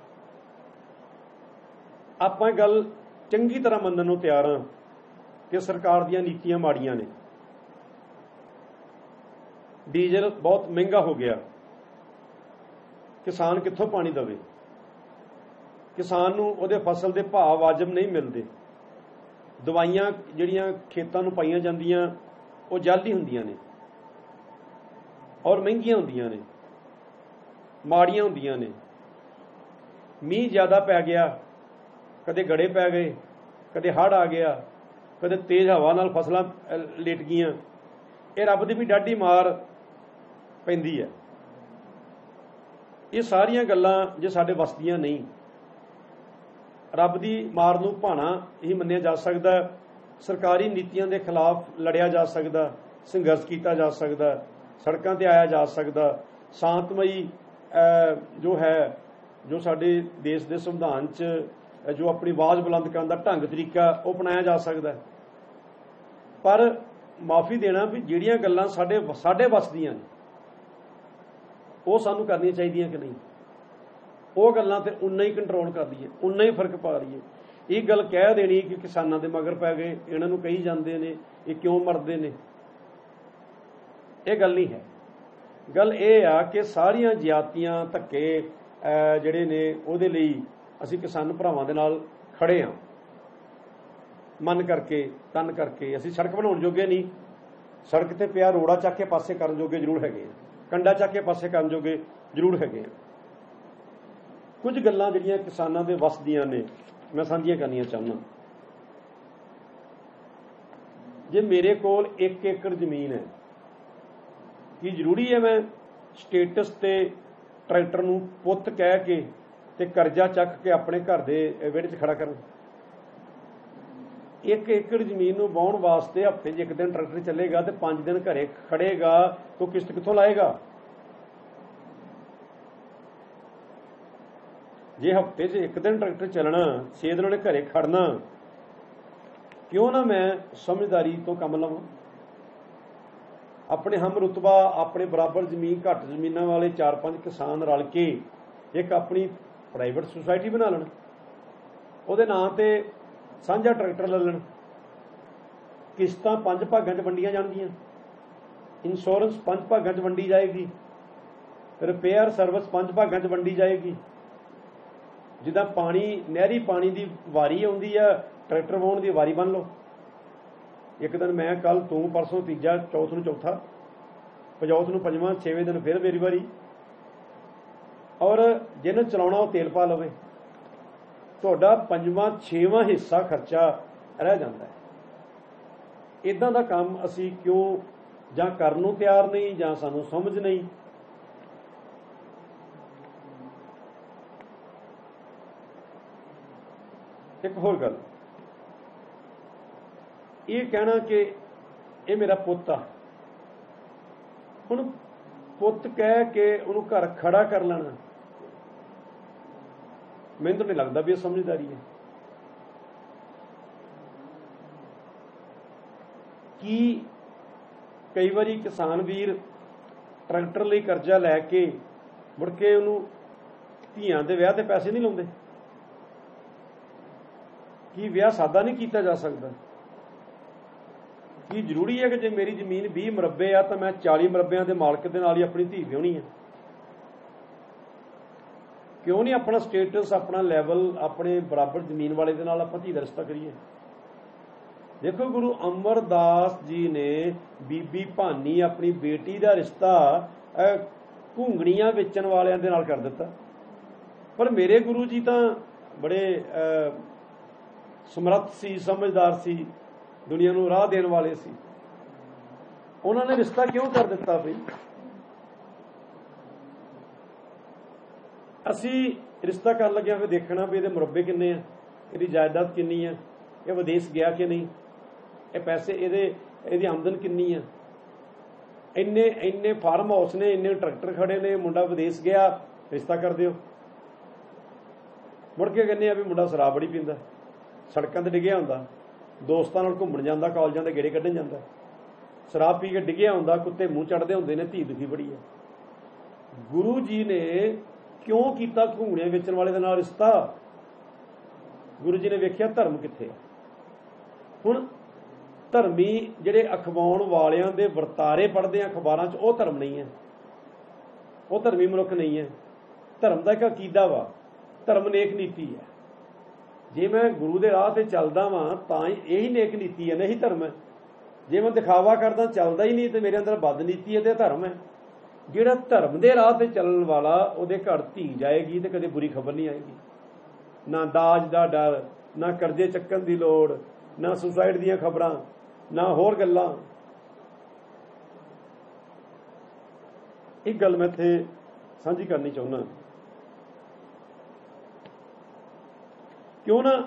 ਆਪਾਂ ਗੱਲ ਚੰਗੀ ਤਰ੍ਹਾਂ ਮੰਨਣ ਨੂੰ ਤਿਆਰ ਹਾਂ ਕਿ ਸਰਕਾਰ ਦੀਆਂ ਨੀਤੀਆਂ ਮਾੜੀਆਂ ਨੇ। ਡੀਜ਼ਲ ਬਹੁਤ ਮਹਿੰਗਾ ਹੋ ਗਿਆ, ਕਿਸਾਨ ਕਿੱਥੋਂ ਪਾਣੀ ਦੇਵੇ? ਕਿਸਾਨ ਨੂੰ ਉਹਦੇ ਫਸਲ ਦੇ ਭਾਅ ਵਾਜਬ ਨਹੀਂ ਮਿਲਦੇ। ਦਵਾਈਆਂ ਜਿਹੜੀਆਂ ਖੇਤਾਂ ਨੂੰ ਪਾਈਆਂ ਜਾਂਦੀਆਂ ਉਹ ਜਾਅਲੀ ਹੁੰਦੀਆਂ ਨੇ ਔਰ ਮਹਿੰਗੀਆਂ ਹੁੰਦੀਆਂ ਨੇ, ਮਾੜੀਆਂ ਹੁੰਦੀਆਂ ਨੇ। ਮੀਂਹ ਜ਼ਿਆਦਾ ਪੈ ਗਿਆ, ਕਦੇ ਗੜੇ ਪੈ ਗਏ, ਕਦੇ ਹੜ੍ਹ ਆ ਗਿਆ, ਕਦੇ ਤੇਜ਼ ਹਵਾ ਨਾਲ ਫਸਲਾਂ ਲੇਟ ਗਈਆਂ। ਇਹ ਰੱਬ ਦੀ ਵੀ ਡਾਢੀ ਮਾਰ ਪੈਂਦੀ ਹੈ। ਇਹ ਸਾਰੀਆਂ ਗੱਲਾਂ ਜੇ ਸਾਡੇ ਵੱਸ ਦੀਆਂ ਨਹੀਂ, ਰੱਬ ਦੀ ਮਾਰ ਨੂੰ ਭਾਣਾ ਹੀ ਮੰਨਿਆ ਜਾ ਸਕਦਾ। ਸਰਕਾਰੀ ਨੀਤੀਆਂ ਦੇ ਖਿਲਾਫ ਲੜਿਆ ਜਾ ਸਕਦਾ, ਸੰਘਰਸ਼ ਕੀਤਾ ਜਾ ਸਕਦਾ, ਸੜਕਾਂ ਤੇ ਆਇਆ ਜਾ ਸਕਦਾ। ਸ਼ਾਂਤਮਈ ਜੋ ਹੈ, ਜੋ ਸਾਡੇ ਦੇਸ਼ ਦੇ ਸੰਵਿਧਾਨ 'ਚ ਜੋ ਆਪਣੀ ਆਵਾਜ਼ ਬੁਲੰਦ ਕਰਨ ਦਾ ਢੰਗ ਤਰੀਕਾ ਉਹ ਅਪਣਾਇਆ ਜਾ ਸਕਦਾ। ਪਰ ਮਾਫੀ ਦੇਣਾ ਵੀ ਜਿਹੜੀਆਂ ਗੱਲਾਂ ਸਾਡੇ ਸਾਡੇ ਵੱਸ ਦੀਆਂ ਨੇ ਉਹ ਸਾਨੂੰ ਕਰਨੀਆਂ ਚਾਹੀਦੀਆਂ ਕਿ ਨਹੀਂ, ਉਹ ਗੱਲਾਂ ਤੇ ਉਨਾ ਹੀ ਕੰਟਰੋਲ ਕਰ ਲਈਏ, ਉਨਾ ਹੀ ਫਰਕ ਪਾ ਲਈਏ। ਇਹ ਗੱਲ ਕਹਿ ਦੇਣੀ ਕਿ ਕਿਸਾਨਾਂ ਦੇ ਮਗਰ ਪੈ ਗਏ, ਇਹਨਾਂ ਨੂੰ ਕਹੀ ਜਾਂਦੇ ਨੇ ਇਹ ਕਿਉਂ ਮਰਦੇ ਨੇ, ਇਹ ਗੱਲ ਨਹੀਂ ਹੈ। ਗੱਲ ਇਹ ਆ ਕਿ ਸਾਰੀਆਂ ਜ਼ਿਆਦਤੀਆਂ, ਧੱਕੇ ਜਿਹੜੇ ਨੇ ਉਹਦੇ ਲਈ ਅਸੀਂ ਕਿਸਾਨ ਭਰਾਵਾਂ ਦੇ ਨਾਲ ਖੜੇ ਹਾਂ। ਮਨ ਕਰਕੇ, ਤਨ ਕਰਕੇ। ਅਸੀਂ ਸੜਕ ਬਣਾਉਣ ਜੋਗੇ ਨਹੀਂ, ਸੜਕ ਤੇ ਪਿਆ ਰੋੜਾ ਚੱਕ ਕੇ ਪਾਸੇ ਕਰਨ ਜੋਗੇ ਜ਼ਰੂਰ ਹੈਗੇ ਆ, ਕੰਡਾ ਚੱਕ ਕੇ ਪਾਸੇ ਕਰਨ ਜੋਗੇ ਜ਼ਰੂਰ ਹੈਗੇ ਆ। ਕੁਝ ਗੱਲਾਂ ਜਿਹੜੀਆਂ ਕਿਸਾਨਾਂ ਦੇ ਵੱਸ ਦੀਆਂ ਨੇ ਮੈਂ ਸਾਂਝੀਆਂ ਕਰਨੀਆਂ ਚਾਹੁੰਦਾ। ਜੇ ਮੇਰੇ ਕੋਲ ਇੱਕ ਏਕੜ ਜ਼ਮੀਨ ਹੈ, ਕੀ ਜ਼ਰੂਰੀ ਹੈ ਮੈਂ ਸਟੇਟਸ ਤੇ ਟਰੈਕਟਰ ਨੂੰ ਪੁੱਤ ਕਹਿ ਕੇ ਤੇ ਕਰਜ਼ਾ ਚੱਕ ਕੇ ਆਪਣੇ ਘਰ ਦੇ ਵਿਹੜੇ 'ਚ ਖੜਾ ਕਰਾਂ? ਇੱਕ ਏਕੜ ਜ਼ਮੀਨ ਨੂੰ ਵਾਹੁਣ ਵਾਸਤੇ ਹਫ਼ਤੇ 'ਚ ਇੱਕ ਦਿਨ ਟਰੈਕਟਰ ਚੱਲੇਗਾ ਤੇ ਪੰਜ ਦਿਨ ਘਰੇ ਖੜੇਗਾ, ਤਾਂ ਕਿਸ਼ਤ ਕਿੱਥੋਂ ਲਾਏਗਾ? ਜੇ ਹਫ਼ਤੇ 'ਚ ਇੱਕ ਦਿਨ ਟਰੈਕਟਰ ਚੱਲਣਾ, ਛੇ ਦਿਨ ਉਹਨੇ ਘਰੇ ਖੜਨਾ, ਕਿਉਂ ਨਾ ਮੈਂ ਸਮਝਦਾਰੀ ਤੋਂ ਕੰਮ ਲਵਾਂ? ਆਪਣੇ ਹਮ ਰੁਤਬਾ, ਆਪਣੇ ਬਰਾਬਰ ਜ਼ਮੀਨ, ਘੱਟ ਜ਼ਮੀਨਾਂ ਵਾਲੇ ਚਾਰ ਪੰਜ ਕਿਸਾਨ ਰਲ ਕੇ ਇੱਕ ਆਪਣੀ ਪ੍ਰਾਈਵੇਟ ਸੁਸਾਇਟੀ ਬਣਾ ਲੈਣ, ਉਹਦੇ ਨਾਂ ਤੇ ਸਾਂਝਾ ਟਰੈਕਟਰ ਲੈ ਲੈਣ, ਕਿਸ਼ਤਾਂ ਪੰਜ ਭਾਗਾਂ 'ਚ ਵੰਡੀਆਂ ਜਾਣਗੀਆਂ, ਇੰਸ਼ੋਰੈਂਸ ਪੰਜ ਭਾਗਾਂ 'ਚ ਵੰਡੀ ਜਾਏਗੀ, ਰਿਪੇਅਰ ਸਰਵਿਸ ਪੰਜ ਭਾਗਾਂ 'ਚ ਵੰਡੀ ਜਾਏਗੀ। ਜਿੱਦਾਂ ਪਾਣੀ, ਨਹਿਰੀ ਪਾਣੀ ਦੀ ਵਾਰੀ ਆਉਂਦੀ ਆ, ਟਰੈਕਟਰ ਵਾਹੁਣ ਦੀ ਵਾਰੀ ਬੰਨ ਲਓ। ਇੱਕ ਦਿਨ ਮੈਂ, ਕੱਲ ਤੂੰ, ਪਰਸੋਂ ਤੀਜਾ, ਚੌਥ ਨੂੰ ਚੌਥਾ, ਪਜੌਥ ਨੂੰ ਪੰਜਵਾਂ, ਛੇਵੇਂ ਦਿਨ ਫਿਰ ਮੇਰੀ ਵਾਰੀ। ਔਰ ਜਿਹਨੂੰ ਚਲਾਉਣਾ ਉਹ ਤੇਲ ਪਾ ਲਵੇ, ਤੁਹਾਡਾ ਪੰਜਵਾਂ ਛੇਵਾਂ ਹਿੱਸਾ ਖਰਚਾ ਰਹਿ ਜਾਂਦਾ ਹੈ। ਇੱਦਾਂ ਦਾ ਕੰਮ ਅਸੀਂ ਕਿਉਂ ਜਾਂ ਕਰਨ ਨੂੰ ਤਿਆਰ ਨਹੀਂ, ਜਾਂ ਸਾਨੂੰ ਸਮਝ ਨਹੀਂ। ਇੱਕ ਹੋਰ ਗੱਲ, ਇਹ ਕਹਿਣਾ ਕਿ ਇਹ ਮੇਰਾ ਪੁੱਤ ਆ, ਹੁਣ ਪੁੱਤ ਕਹਿ ਕੇ ਉਹਨੂੰ ਘਰ ਖੜਾ ਕਰ ਲੈਣਾ, ਮੈਨੂੰ ਤਾਂ ਨਹੀਂ ਲੱਗਦਾ ਵੀ ਇਹ ਸਮਝਦਾਰੀ ਹੈ। कि कई बारी किसान वीर ट्रैक्टर ਲਈ ਕਰਜ਼ਾ ਲੈ ਕੇ ਮੁੜ ਕੇ ਉਹਨੂੰ ਧੀਆਂ ਦੇ ਵਿਆਹ ਤੇ ਪੈਸੇ ਨਹੀਂ ਲਾਉਂਦੇ? ਕੀ ਵਿਆਹ ਸਾਦਾ ਨਹੀਂ ਕੀਤਾ ਜਾ ਸਕਦਾ? ਕੀ ਜ਼ਰੂਰੀ ਹੈ ਕਿ ਜੇ ਮੇਰੀ ਜ਼ਮੀਨ ਵੀਹ ਮੁਰੱਬੇ ਆ ਤਾਂ ਮੈਂ ਚਾਲੀ ਮੁਰੱਬਿਆਂ ਦੇ ਮਾਲਕ ਦੇ ਨਾਲ ਹੀ ਆਪਣੀ ਧੀ ਵਿਆਹਣੀ ਹੈ? ਕਿਉਂ ਨਹੀਂ ਆਪਣਾ ਸਟੇਟਸ, ਆਪਣਾ ਲੈਵਲ, ਆਪਣੇ ਬਰਾਬਰ ਜ਼ਮੀਨ ਵਾਲੇ ਦੇ ਨਾਲ ਆਪਾਂ ਧੀ ਦਾ ਰਿਸ਼ਤਾ ਕਰੀਏ? ਦੇਖੋ, ਗੁਰੂ ਅਮਰਦਾਸ ਜੀ ਨੇ ਬੀਬੀ ਭਾਨੀ ਆਪਣੀ ਬੇਟੀ ਦਾ ਰਿਸ਼ਤਾ ਘੁੰਗਣੀਆਂ ਵੇਚਣ ਵਾਲਿਆਂ ਦੇ ਨਾਲ ਕਰ ਦਿੱਤਾ। ਪਰ ਮੇਰੇ ਗੁਰੂ ਜੀ ਤਾਂ ਬੜੇ ਸਮਰੱਥ ਸੀ, ਸਮਝਦਾਰ ਸੀ, ਦੁਨੀਆ ਨੂੰ ਰਾਹ ਦੇਣ ਵਾਲੇ ਸੀ। ਉਹਨਾਂ ਨੇ ਰਿਸ਼ਤਾ ਕਿਉਂ ਕਰ ਦਿੱਤਾ ਬਈ? ਅਸੀਂ ਰਿਸ਼ਤਾ ਕਰਨ ਲੱਗਿਆ ਫਿਰ ਦੇਖਣਾ ਵੀ ਇਹਦੇ ਮੁਰੱਬੇ ਕਿੰਨੇ ਆ, ਇਹਦੀ ਜਾਇਦਾਦ ਕਿੰਨੀ ਆ, ਇਹ ਵਿਦੇਸ਼ ਗਿਆ ਕਿ ਨਹੀਂ, ਇਹ ਪੈਸੇ ਇਹਦੇ ਇਹਦੀ ਆਮਦਨ ਕਿੰਨੀ ਆ। ਇੰਨੇ ਇੰਨੇ ਫਾਰਮ ਹਾਊਸ ਨੇ, ਇੰਨੇ ਟਰੈਕਟਰ ਖੜੇ ਨੇ, ਮੁੰਡਾ ਵਿਦੇਸ਼ ਗਿਆ, ਰਿਸ਼ਤਾ ਕਰ ਦਿਓ। ਮੁੜ ਕੇ ਕਹਿੰਦੇ ਆ ਵੀ ਮੁੰਡਾ ਸ਼ਰਾਬ ਬੜੀ ਪੀਂਦਾ, ਸੜਕਾਂ ਤੇ ਡਿੱਗਿਆ ਹੁੰਦਾ, ਦੋਸਤਾਂ ਨਾਲ ਘੁੰਮਣ ਜਾਂਦਾ, ਕਾਲਜਾਂ ਦੇ ਗੇੜੇ ਕੱਢਣ ਜਾਂਦਾ, ਸ਼ਰਾਬ ਪੀ ਕੇ ਡਿੱਗਿਆ ਹੁੰਦਾ, ਕੁੱਤੇ ਮੂੰਹ ਚੜ੍ਹਦੇ ਹੁੰਦੇ ਨੇ, ਧੀ ਦੁਖੀ ਬੜੀ ਹੈ। ਗੁਰੂ ਜੀ ਨੇ ਕਿਉਂ ਕੀਤਾ ਘੁੰਗਣੀਆਂ ਵੇਚਣ ਵਾਲੇ ਦੇ ਨਾਲ ਰਿਸ਼ਤਾ? ਗੁਰੂ ਜੀ ਨੇ ਵੇਖਿਆ ਧਰਮ ਕਿੱਥੇ ਆ। ਹੁਣ ਧਰਮੀ ਜਿਹੜੇ ਅਖਵਾਉਣ ਵਾਲਿਆਂ ਦੇ ਵਰਤਾਰੇ ਪੜ੍ਹਦੇ ਆ ਅਖਬਾਰਾਂ 'ਚ, ਉਹ ਧਰਮ ਨਹੀਂ ਹੈ, ਉਹ ਧਰਮੀ ਮਨੁੱਖ ਨਹੀਂ ਹੈ। ਧਰਮ ਦਾ ਇੱਕ ਅਕੀਦਾ ਵਾ, ਧਰਮ ਨੇਕ ਨੀਤੀ ਹੈ। ਜੇ ਮੈਂ ਗੁਰੂ ਦੇ ਰਾਹ ਤੇ ਚੱਲਦਾ ਵਾਂ ਤਾਂ ਹੀ ਇਹੀ ਨੇਕ ਨੀਤੀ ਹੈ, ਨਹੀਂ ਧਰਮ ਹੈ। ਜੇ ਮੈਂ ਦਿਖਾਵਾ ਕਰਦਾ, ਚੱਲਦਾ ਹੀ ਨਹੀਂ, ਤੇ ਮੇਰੇ ਅੰਦਰ ਬਦ ਨੀਤੀ ਹੈ ਤੇ ਧਰਮ ਹੈ। ਜਿਹੜਾ ਧਰਮ ਦੇ ਰਾਹ ਤੇ ਚੱਲਣ ਵਾਲਾ, ਉਹਦੇ ਘਰ ਧੀ ਜਾਏਗੀ ਤੇ ਕਦੇ ਬੁਰੀ ਖਬਰ ਨਹੀਂ ਆਏਗੀ। ਨਾ ਦਾਜ ਦਾ ਡਰ, ਨਾ ਕਰਜ਼ੇ ਚੱਕਣ ਦੀ ਲੋੜ, ਨਾ ਸੁਸਾਈਡ ਦੀਆਂ ਖਬਰਾਂ, ਨਾ ਹੋਰ ਗੱਲਾਂ। ਇੱਕ ਗੱਲ ਮੈਂ ਇੱਥੇ ਸਾਂਝੀ ਕਰਨੀ ਚਾਹੁੰਦਾ, ਕਿਉਂ ਨਾ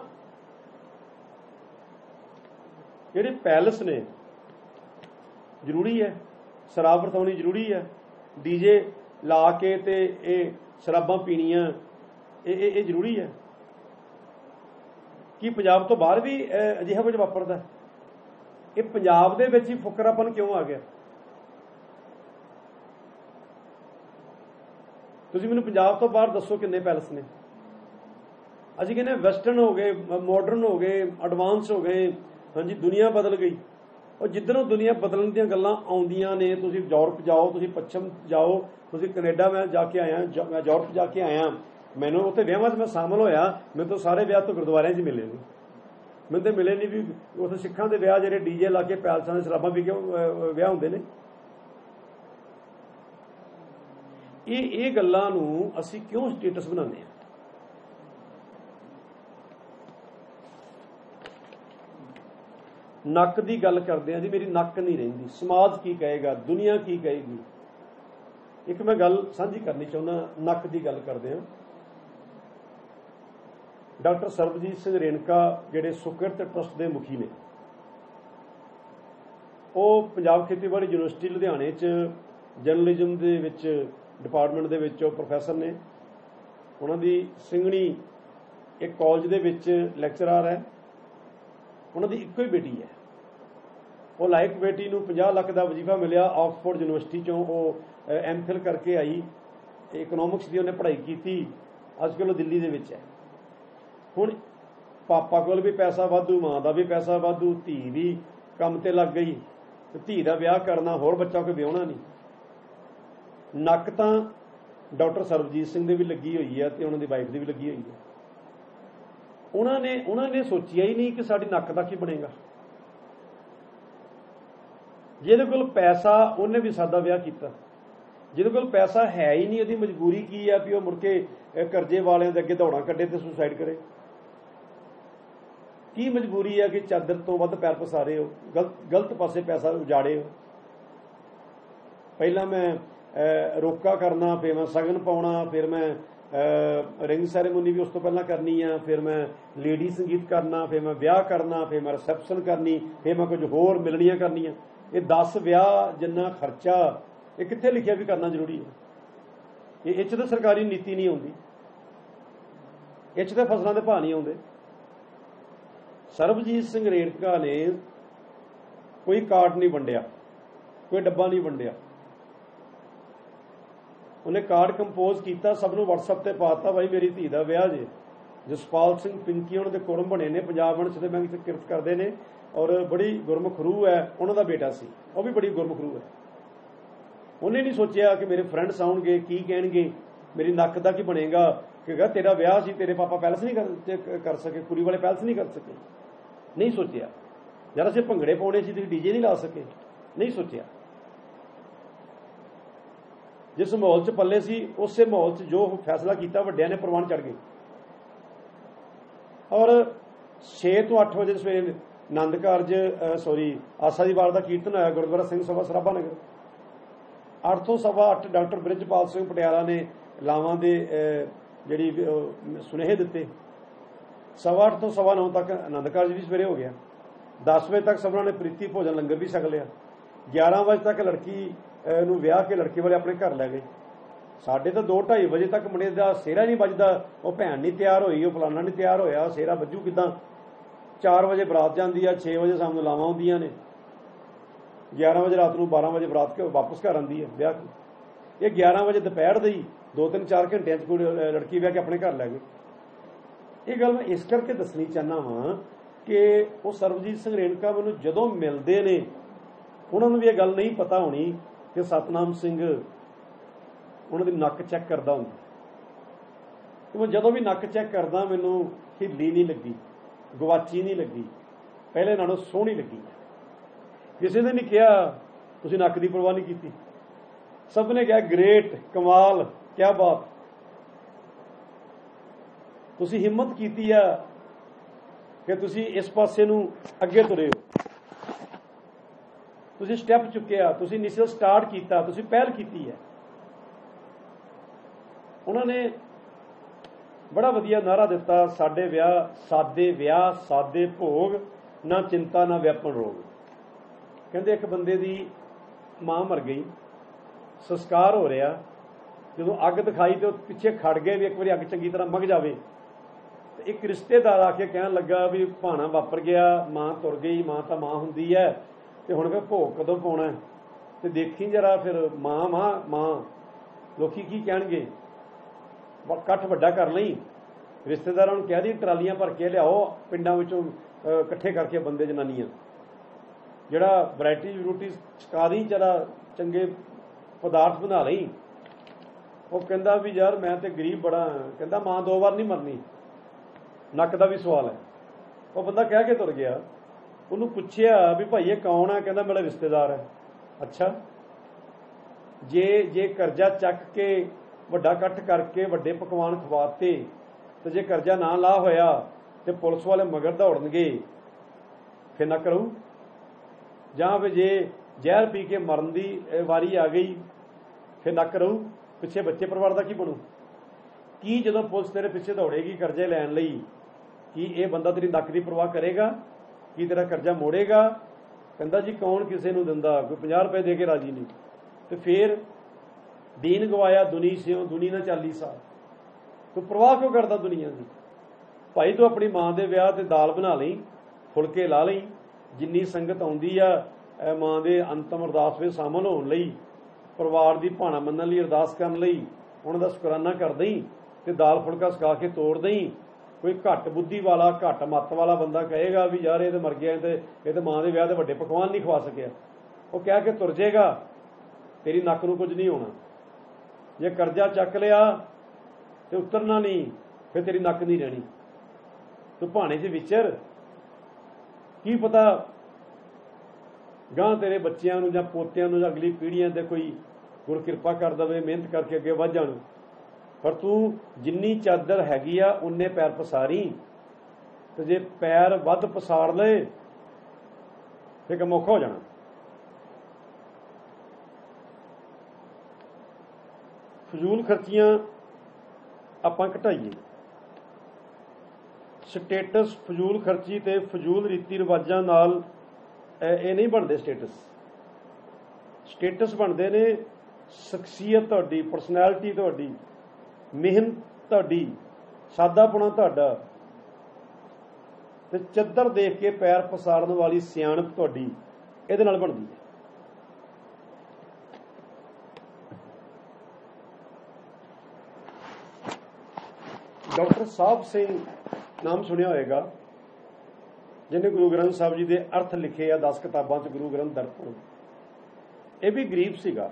ਜਿਹੜੇ ਪੈਲਸ ਨੇ ਜ਼ਰੂਰੀ ਹੈ, ਸ਼ਰਾਬ ਵਰਤਾਉਣੀ ਜ਼ਰੂਰੀ ਹੈ, ਡੀਜੇ ਲਾ ਕੇ ਤੇ ਇਹ ਸ਼ਰਾਬਾਂ ਪੀਣੀਆਂ ਇਹ ਇਹ ਇਹ ਜ਼ਰੂਰੀ ਹੈ। ਕੀ ਪੰਜਾਬ ਤੋਂ ਬਾਹਰ ਵੀ ਅਜਿਹਾ ਕੁਝ ਵਾਪਰਦਾ? ਇਹ ਪੰਜਾਬ ਦੇ ਵਿੱਚ ਹੀ ਫੁਕਰਾਪਨ ਕਿਉਂ ਆ ਗਿਆ? ਤੁਸੀਂ ਮੈਨੂੰ ਪੰਜਾਬ ਤੋਂ ਬਾਹਰ ਦੱਸੋ ਕਿੰਨੇ ਪੈਲਸ ਨੇ? ਅਸੀਂ ਕਹਿੰਦੇ ਵੈਸਟਰਨ ਹੋ ਗਏ, ਮਾਡਰਨ ਹੋ ਗਏ, ਐਡਵਾਂਸ ਹੋ ਗਏ, ਹਾਂਜੀ ਦੁਨੀਆ ਬਦਲ ਗਈ। ਉਹ ਜਿੱਧਰੋਂ ਦੁਨੀਆ ਬਦਲਣ ਦੀਆਂ ਗੱਲਾਂ ਆਉਂਦੀਆਂ ਨੇ, ਤੁਸੀਂ ਯੂਰਪ ਜਾਓ, ਤੁਸੀਂ ਪੱਛਮ ਜਾਓ, ਤੁਸੀਂ ਕੈਨੇਡਾ, ਮੈਂ ਜਾ ਕੇ ਆਇਆ, ਮੈਂ ਯੂਰਪ ਜਾ ਕੇ ਆਇਆ, ਮੈਨੂੰ ਉੱਥੇ ਵਿਆਹਾਂ 'ਚ ਮੈਂ ਸ਼ਾਮਲ ਹੋਇਆ, ਮੈਨੂੰ ਤਾਂ ਸਾਰੇ ਵਿਆਹ ਤੋਂ ਗੁਰਦੁਆਰਿਆਂ 'ਚ ਮਿਲੇ ਨੇ। ਮੈਨੂੰ ਤਾਂ ਮਿਲੇ ਨਹੀਂ ਵੀ ਉੱਥੇ ਸਿੱਖਾਂ ਦੇ ਵਿਆਹ ਜਿਹੜੇ ਡੀਜੇ ਲਾ ਕੇ ਪੈਲਸਾਂ ਦੇ ਸ਼ਰਾਬਾਂ ਪੀ ਕੇ ਵਿਆਹ ਹੁੰਦੇ ਨੇ। ਇਹ ਇਹ ਗੱਲਾਂ ਨੂੰ ਅਸੀਂ ਕਿਉਂ ਸਟੇਟਸ ਬਣਾਉਂਦੇ ਹਾਂ? ਨੱਕ ਦੀ ਗੱਲ ਕਰਦੇ ਆ ਜੀ, ਮੇਰੀ ਨੱਕ ਨਹੀਂ ਰਹਿੰਦੀ, ਸਮਾਜ ਕੀ ਕਹੇਗਾ, ਦੁਨੀਆ ਕੀ ਕਹੇਗੀ। ਇੱਕ ਮੈਂ ਗੱਲ ਸਾਂਝੀ ਕਰਨੀ ਚਾਹੁੰਦਾ, ਨੱਕ ਦੀ ਗੱਲ ਕਰਦੇ ਆ। ਡਾਕਟਰ ਸਰਬਜੀਤ ਸਿੰਘ ਰੇਣਕਾ ਜਿਹੜੇ ਸੁਕਿਰਤ ਟਰਸਟ ਦੇ ਮੁਖੀ ਨੇ, ਉਹ ਪੰਜਾਬ ਖੇਤੀਬਾੜੀ ਯੂਨੀਵਰਸਿਟੀ ਲੁਧਿਆਣੇ 'ਚ ਜਰਨਲਿਜ਼ਮ ਦੇ ਵਿੱਚ ਡਿਪਾਰਟਮੈਂਟ ਦੇ ਵਿੱਚ ਉਹ ਪ੍ਰੋਫੈਸਰ ਨੇ। ਉਹਨਾਂ ਦੀ ਸਿੰਘਣੀ ਇੱਕ ਕਾਲਜ ਦੇ ਵਿੱਚ ਲੈਕਚਰਾਰ ਹੈ। ਉਹਨਾਂ ਦੀ ਇੱਕੋ ਹੀ ਬੇਟੀ ਹੈ। ਉਹ ਲਾਇਕ ਬੇਟੀ ਨੂੰ ਪੰਜਾਹ ਲੱਖ ਦਾ ਵਜ਼ੀਫਾ ਮਿਲਿਆ ਆਕਸਫੋਰਡ ਯੂਨੀਵਰਸਿਟੀ 'ਚੋਂ। ਉਹ ਐਮ ਫਿਲ ਕਰਕੇ ਆਈ, ਇਕਨੋਮਿਕਸ ਦੀ ਉਹਨੇ ਪੜ੍ਹਾਈ ਕੀਤੀ। ਅੱਜ ਕੱਲ੍ਹ ਉਹ ਦਿੱਲੀ ਦੇ ਵਿੱਚ ਹੈ। ਹੁਣ ਪਾਪਾ ਕੋਲ ਵੀ ਪੈਸਾ ਵਾਧੂ, ਮਾਂ ਦਾ ਵੀ ਪੈਸਾ ਵਾਧੂ, ਧੀ ਵੀ ਕੰਮ 'ਤੇ ਲੱਗ ਗਈ, ਤੇ ਧੀ ਦਾ ਵਿਆਹ ਕਰਨਾ, ਹੋਰ ਬੱਚਾ ਕੋਈ ਵਿਆਹੁਣਾ ਨਹੀਂ। ਨੱਕ ਤਾਂ ਡਾਕਟਰ ਸਰਬਜੀਤ ਸਿੰਘ ਦੇ ਵੀ ਲੱਗੀ ਹੋਈ ਹੈ ਤੇ ਉਹਨਾਂ ਦੀ ਵਾਈਫ ਦੀ ਵੀ ਲੱਗੀ ਹੋਈ ਹੈ। ਉਹਨਾਂ ਨੇ ਉਹਨਾਂ ਨੇ ਸੋਚਿਆ ਹੀ ਨਹੀਂ ਕਿ ਸਾਡੀ ਨੱਕ ਦਾ ਕੀ ਬਣੇਗਾ। ਜਿਹਦੇ ਕੋਲ ਪੈਸਾ, ਉਹਨੇ ਵੀ ਸਾਦਾ ਵਿਆਹ ਕੀਤਾ। ਜਿਹਦੇ ਕੋਲ ਪੈਸਾ ਹੈ ਹੀ ਨਹੀਂ, ਉਹਦੀ ਮਜਬੂਰੀ ਕੀ ਆ ਵੀ ਉਹ ਮੁੜ ਕੇ ਕਰਜ਼ੇ ਵਾਲਿਆਂ ਦੇ ਅੱਗੇ ਦੌੜਾਂ ਕੱਢੇ ਤੇ ਸੁਸਾਈਡ ਕਰੇ। ਕੀ ਮਜਬੂਰੀ ਆ ਕਿ ਚਾਦਰ ਤੋਂ ਵੱਧ ਪੈਰ ਪਸਾਰੇ ਹੋ, ਗਲਤ ਗਲਤ ਪਾਸੇ ਪੈਸਾ ਉਜਾੜੇ ਹੋ। ਪਹਿਲਾਂ ਮੈਂ ਰੋਕਾ ਕਰਨਾ, ਫਿਰ ਮੈਂ ਸ਼ਗਨ ਪਾਉਣਾ, ਫਿਰ ਮੈਂ ਰਿੰਗ ਸੈਰੇਮਨੀ ਵੀ ਉਸ ਤੋਂ ਪਹਿਲਾਂ ਕਰਨੀ ਆ, ਫਿਰ ਮੈਂ ਲੇਡੀ ਸੰਗੀਤ ਕਰਨਾ, ਫਿਰ ਮੈਂ ਵਿਆਹ ਕਰਨਾ, ਫਿਰ ਮੈਂ ਰਿਸੈਪਸ਼ਨ ਕਰਨੀ, ਫਿਰ ਮੈਂ ਕੁਝ ਹੋਰ ਮਿਲਣੀਆਂ ਕਰਨੀਆਂ। ਇਹ ਦਸ ਵਿਆਹ ਜਿੰਨਾ ਖਰਚਾ, ਇਹ ਕਿੱਥੇ ਲਿਖਿਆ ਵੀ ਕਰਨਾ ਜ਼ਰੂਰੀ ਹੈ? ਇਹ ਇਹ 'ਚ ਤਾਂ ਸਰਕਾਰੀ ਨੀਤੀ ਨਹੀਂ ਆਉਂਦੀ, ਇਹ 'ਚ ਤਾਂ ਫਸਲਾਂ ਦੇ ਭਾਅ ਨਹੀਂ ਆਉਂਦੇ। ਸਰਬਜੀਤ ਸਿੰਘ ਰੇਣਕਾ ਨੇ कोई कार्ड नहीं वंडिया, कोई डब्बा नहीं वंडिया। उन्हें कार्ड कंपोज किया, सब नूं WhatsApp ते पाता, भाई मेरी धी दा विआह जे, जसपाल सिंह पिंकी उन्होंने कुरम बने ने, पंजाब वंश दे बैंक किरत करते हैं और बड़ी गुरमुख रूह है, उन्हों दा बेटा सी, वो भी बड़ी गुरमुख रूह है। उन्हें नहीं सोचा कि मेरे फ्रेंड्स आउणगे की कहणगे, मेरी नक दा की बनेगा, कि तेरा विआह सी, तेरे पापा पैलेस नहीं कर, कर सके, कुड़ी वाले पैलेस नहीं कर सके, नहीं सोचा। यार असीं भंगड़े पाउणे सी, तुसीं डीजे नहीं ला सके, नहीं सोचा। जिस माहौल च पले सी, उस माहौल च जो फैसला किया वड्डियां ने प्रवान चढ़ गए। और छे तो अठ बजे सवेरे आनंद कारज सॉरी आसा दी वार का कीर्तन होया गुरुद्वारा सिंह सभा सराभा नगर। अठ तो सवा अठ डॉक्टर बृजपाल सिंह पटियाला ने लावां दे जिहड़ी सुनेहे दिते। सवा अठ तो सवा नौ तक आनंद कारज भी सवेरे हो गया। दस बजे तक सबना ने प्रीति भोजन लंगर भी छक लिया। ग्यारह बजे तक लड़की नूं विआह के लड़के वाले अपने घर लै गए। साढ़े तो दो ढाई बजे तक मुंडे का सेहरा नहीं बजदा, वो भैन नहीं तैयार होई, वो फलाना नहीं तैयार होया, सेहरा बजू किदां। चार बजे बरात जाती है, छे बजे शाम नूं लावां होंदियां ने, ग्यारह बजे रात नूं बारह बजे बरात वापस घर आती है ब्याह की। ये ग्यारह बजे दोपहर दी दो तीन चार घंटे च लड़की विआह के अपने घर लै गए। ये गल मैं इस करके दसनी चाहना वा कि वो सरबजीत सिंह रेणका मैनूं जदों मिलते ने उन्होंने भी ये गल नहीं पता होनी कि सतनाम सिंह उन्होंने नक चैक करता हूँ। तो मैं जदों भी नक चैक करदा मैनू हिली नहीं लगी, गवाची नहीं लगी, पहले नालों सोहनी लगी। किसी ने नहीं कहा तुसीं नक की परवाह नहीं की, सब ने कहा ग्रेट, कमाल, क्या बात। तुसीं हिम्मत की है कि तुसीं इस पासे नूं अगे तुरे हो, तुसीं स्टैप चुकिया, तुसीं इनिशियल स्टार्ट किया, तुसीं पहल की है। उन्होंने बड़ा वधिया नारा दिता, साडे विआह सादे विआह सादे भोग, ना चिंता ना व्यापन रोग। कहते एक बंदे दी मां मर गई, संस्कार हो रहा, जो अग दिखाई तो पिछे खड़ गए भी एक बार अग चंगी तरह मग जाए। तो एक रिश्तेदार आके कहन लगा भी भाना वापर गया, मां तुर गई, मां तो मां हुंदी है, तो हुण भोग कदों पाउणा, तो देखी जरा फिर मां मां मां लोकी की कहणगे, कट्ठ वड्डा कर लई। रिश्तेदारों कह दी ट्रालियां भर के लियाओ पिंडां विचों इकट्ठे करके बंदे जनानियां, जिहड़ा वैरायटी रूटी छका दी, जरा चंगे पदार्थ बना लई। वो कहंदा भी यार मैं तो गरीब बड़ा हाँ, कहंदा मां दो बार नहीं मरनी, नक का भी सवाल है। वो बंदा कह के तुर गया। उन्होंने पुछया भी भाई ये कौन है, कहंदा मेरा रिश्तेदार है। अच्छा, जे जे कर्जा चक के वड्डा इकट्ठ करके वड्डे पकवान खवाते, तो जे कर्जा ना ला होया तो पुलिस वाले मगर दौड़नगे, फिर ना करूँ। जां फिर जे जहर पी के मरन की वारी आ गई, फिर ना करूँ, पिछे बच्चे परिवार का की बनू। की जो पुलिस तेरे पिछे दौड़ेगी कर्जे लैन लई, कि ये बंदा तेरी नक की परवाह करेगा, कि तेरा कर्जा मोड़ेगा? कहंदा जी कौन किसी नूं दिंदा, कोई पचास रुपए दे के राजी नहीं। तो फिर दीन गवाया दुनी सिओ दुनी ना चाली साल, तो परवाह क्यों करता दुनिया की? भाई तू अपनी मां दे विआह ते दाल बना लई, फुलके ला लई, जिन्नी संगत आउंदी आ मां दे अंतम अरदास में शामिल होने लई, परिवार की भाणा मनण लई अरदास करन लई, उन्हां दा शुकराना कर दई ते दाल फुलका सका के तोड़ दई। कोई घट बुद्धि वाला घट मत वाला बंदा कहेगा भी यार ये तो मर गया, ये तो मां दे विआह दे वड्डे पकवान नहीं खवा सकिया, वो कह के तुर जाएगा, तेरी नक नूं कुछ नहीं होना। जे कर्जा चक लिया तो उतरना नहीं, फिर तेरी नक नहीं रहनी। तू भाणे च विचर, की पता गां तेरे बच्चों नूं जां पोतियां नूं जां अगली पीढ़ियां दे कोई गुर किरपा कर दवे, मेहनत करके अगे वध जाण। पर तू जिन्नी चादर हैगी आ उन्ने पैर पसारी, तो जे पैर वध पसार ले फिर काम औखा हो जाना। फजूल खर्चियां आपां घटाइए। स्टेटस फजूल खर्ची ते फजूल रीति रिवाजां नाल ये नहीं बनते। स्टेटस स्टेटस बनते ने शख्सियत तुहाडी, परसनैलिटी तुहाडी, मिहनत तुहाडी, सादापना तुहाडा, ते चद्दर देख के पैर पसारन वाली सियाणप तुहाडी, ਇਹਦੇ ਨਾਲ ਬਣਦੀ ਹੈ। ਡਾਕਟਰ ਸਾਹਿਬ ਸਿੰਘ ਨਾਮ ਸੁਣਿਆ ਹੋਏਗਾ, ਜਿਹਨੇ ਗੁਰੂ ਗ੍ਰੰਥ ਸਾਹਿਬ ਜੀ ਦੇ ਅਰਥ ਲਿਖੇ ਆ ਦਸ ਕਿਤਾਬਾਂ 'ਚ, ਗੁਰੂ ਗ੍ਰੰਥ ਦਰਪਣ। ਇਹ ਵੀ ਗਰੀਬ ਸੀਗਾ,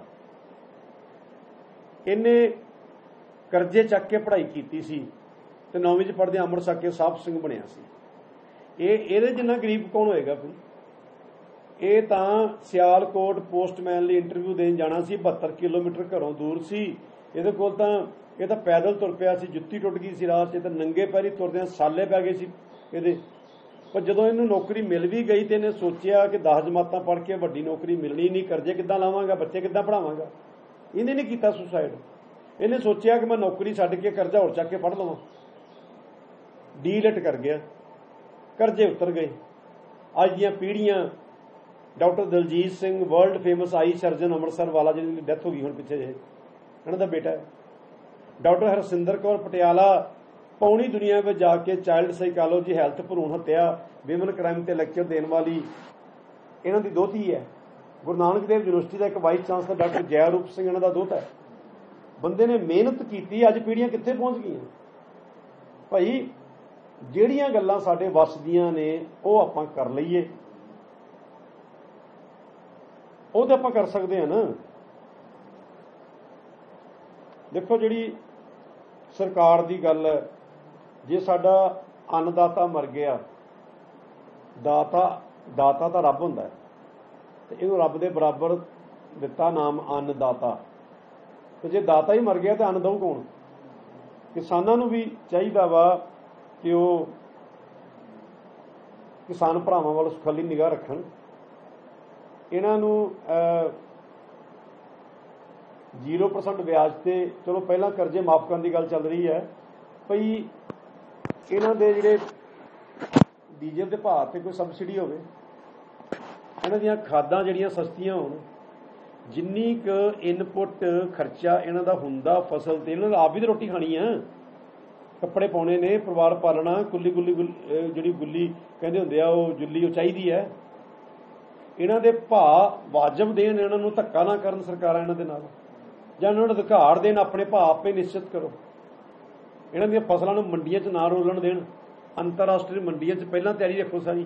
ਇਹਨੇ ਕਰਜ਼ੇ ਚੱਕ ਕੇ ਪੜ੍ਹਾਈ ਕੀਤੀ ਸੀ ਤੇ ਨੌਵੀਂ 'ਚ ਪੜ੍ਹਦੇ ਅੰਮ੍ਰਿਤ ਛਕ ਕੇ ਸਾਹਿਬ ਸਿੰਘ ਬਣਿਆ ਸੀ। ਇਹ ਇਹਦੇ ਜਿੰਨਾ ਗਰੀਬ ਕੌਣ ਹੋਏਗਾ ਫਿਰ? ਇਹ ਤਾਂ ਸਿਆਲਕੋਟ ਪੋਸਟਮੈਨ ਲਈ ਇੰਟਰਵਿਊ ਦੇਣ ਜਾਣਾ ਸੀ, ਬਹੱਤਰ ਕਿਲੋਮੀਟਰ ਘਰੋਂ ਦੂਰ ਸੀ। ਇਹਦੇ ਕੋਲ ਤਾਂ ਇਹ ਤਾਂ ਪੈਦਲ ਤੁਰ ਪਿਆ ਸੀ, ਜੁੱਤੀ ਟੁੱਟ ਗਈ ਸੀ ਰਾਹ 'ਚ, ਤਾਂ ਨੰਗੇ ਪੈਰੀ ਤੁਰਦਿਆਂ ਸਾਲੇ ਪੈ ਗਏ ਸੀ ਇਹਦੇ। ਪਰ ਜਦੋਂ ਇਹਨੂੰ ਨੌਕਰੀ ਮਿਲ ਵੀ ਗਈ ਤੇ ਇਹਨੇ ਸੋਚਿਆ ਕਿ ਦਸ ਜਮਾਤਾਂ ਪੜ੍ਹ ਕੇ ਵੱਡੀ ਨੌਕਰੀ ਮਿਲਣੀ ਨਹੀਂ, ਕਰਜ਼ੇ ਕਿੱਦਾਂ ਲਾਵਾਂਗਾ, ਬੱਚੇ ਕਿੱਦਾਂ ਪੜ੍ਹਾਵਾਂਗਾ। ਇਹਨੇ ਨਹੀਂ ਕੀਤਾ ਸੁਸਾਈਡ, ਇਹਨੇ ਸੋਚਿਆ ਕਿ ਮੈਂ ਨੌਕਰੀ ਛੱਡ ਕੇ ਕਰਜ਼ਾ ਹੋਰ ਚੱਕ ਕੇ ਪੜ੍ਹ ਲਵਾਂ। ਡੀਲਿਟ ਕਰ ਗਿਆ, ਕਰਜ਼ੇ ਉਤਰ ਗਏ। ਅੱਜ ਦੀਆਂ ਪੀੜ੍ਹੀਆਂ, doctor Daljit Singh world famous eye surgeon Amritsar ਵਾਲਾ, ਜਿਹਦੀ ਡੈਥ ਹੋ ਗਈ ਹੁਣ ਪਿੱਛੇ ਜਿਹੇ, ਇਹਨਾਂ ਦਾ ਬੇਟਾ ਹੈ। ਡਾਕਟਰ ਹਰਸਿੰਦਰ ਕੌਰ ਪਟਿਆਲਾ ਪੌਣੀ ਦੁਨੀਆ ਵਿੱਚ ਜਾ ਕੇ ਚਾਈਲਡ ਸਾਈਕੋਲੋਜੀ, ਹੈਲਥ, ਭਰੂਣ ਹੱਤਿਆ, ਵਿਮਨ ਕ੍ਰਾਈਮ ਤੇ ਲੈਕਚਰ ਦੇਣ ਵਾਲੀ ਇਹਨਾਂ ਦੀ ਦੋਹਤੀ ਹੈ। ਗੁਰੂ ਨਾਨਕ ਦੇਵ ਯੂਨੀਵਰਸਿਟੀ ਦਾ ਇੱਕ ਵਾਈਸ ਚਾਂਸਲਰ ਡਾਕਟਰ ਜੈ ਰੂਪ ਸਿੰਘ ਇਹਨਾਂ ਦਾ ਦੋਹਤਾ ਹੈ। ਬੰਦੇ ਨੇ ਮਿਹਨਤ ਕੀਤੀ, ਅੱਜ ਪੀੜ੍ਹੀਆਂ ਕਿੱਥੇ ਪਹੁੰਚ ਗਈਆਂ ਭਾਈ। ਜਿਹੜੀਆਂ ਗੱਲਾਂ ਸਾਡੇ ਵੱਸ ਦੀਆਂ ਨੇ ਉਹ ਆਪਾਂ ਕਰ ਲਈਏ, ਉਹ ਤਾਂ ਆਪਾਂ ਕਰ ਸਕਦੇ ਹਾਂ ਨਾ। ਦੇਖੋ, ਜਿਹੜੀ ਸਰਕਾਰ ਦੀ ਗੱਲ ਹੈ, ਜੇ ਸਾਡਾ ਅੰਨਦਾਤਾ ਮਰ ਗਿਆ, ਦਾਤਾ ਦਾਤਾ ਤਾਂ ਰੱਬ ਹੁੰਦਾ ਤੇ ਇਹਨੂੰ ਰੱਬ ਦੇ ਬਰਾਬਰ ਦਿੱਤਾ ਨਾਮ ਅੰਨਦਾਤਾ। ਤੇ ਜੇ ਦਾਤਾ ਹੀ ਮਰ ਗਿਆ ਤਾਂ ਅੰਨ ਦਊ ਕੌਣ? ਕਿਸਾਨਾਂ ਨੂੰ ਵੀ ਚਾਹੀਦਾ ਵਾ ਕਿ ਉਹ ਕਿਸਾਨ ਭਰਾਵਾਂ ਵੱਲ ਸੁਖਾਲੀ ਨਿਗਾਹ ਰੱਖਣ। ਇਹਨਾਂ ਨੂੰ ਜ਼ੀਰੋ ਪਰਸੈਂਟ ਵਿਆਜ ਤੇ, ਚਲੋ ਪਹਿਲਾਂ ਕਰਜ਼ੇ ਮਾਫ ਕਰਨ ਦੀ ਗੱਲ ਚੱਲ ਰਹੀ ਹੈ ਭਈ, ਇਹਨਾਂ ਦੇ ਜਿਹੜੇ ਡੀਜ਼ਲ ਦੇ ਭਾਅ ਤੇ ਕੋਈ ਸਬਸਿਡੀ ਹੋਵੇ, ਇਹਨਾਂ ਦੀਆਂ ਖਾਦਾਂ ਜਿਹੜੀਆਂ ਸਸਤੀਆਂ ਹੋਣ, ਜਿੰਨੀ ਕੁ ਇਨਪੁੱਟ ਖਰਚਾ ਇਹਨਾਂ ਦਾ ਹੁੰਦਾ ਫਸਲ ਤੇ, ਇਹਨਾਂ ਦਾ ਆਪ ਵੀ ਤਾਂ ਰੋਟੀ ਖਾਣੀ ਆ, ਕੱਪੜੇ ਪਾਉਣੇ ਨੇ, ਪਰਿਵਾਰ ਪਾਲਣਾ, ਕੁੱਲੀ ਗੁੱਲੀ ਜਿਹੜੀ ਗੁੱਲੀ ਕਹਿੰਦੇ ਹੁੰਦੇ ਆ ਉਹ ਜੁੱਲੀ ਉਹ ਚਾਹੀਦੀ ਹੈ। ਇਹਨਾਂ ਦੇ ਭਾਅ ਵਾਜਬ ਦੇਣ, ਇਹਨਾਂ ਨੂੰ ਧੱਕਾ ਨਾ ਕਰਨ ਸਰਕਾਰਾਂ ਇਹਨਾਂ ਦੇ ਨਾਲ, ਜਾਂ ਇਹਨਾਂ ਨੂੰ ਅਧਿਕਾਰ ਦੇਣ, ਆਪਣੇ ਭਾਅ ਆਪੇ ਨਿਸ਼ਚਿਤ ਕਰੋ। ਇਹਨਾਂ ਦੀਆਂ ਫਸਲਾਂ ਨੂੰ ਮੰਡੀਆਂ 'ਚ ਨਾ ਰੋਲਣ ਦੇਣ, ਅੰਤਰਰਾਸ਼ਟਰੀ ਮੰਡੀਆਂ 'ਚ ਪਹਿਲਾਂ ਤਿਆਰੀ ਰੱਖੋ ਸਾਰੀ।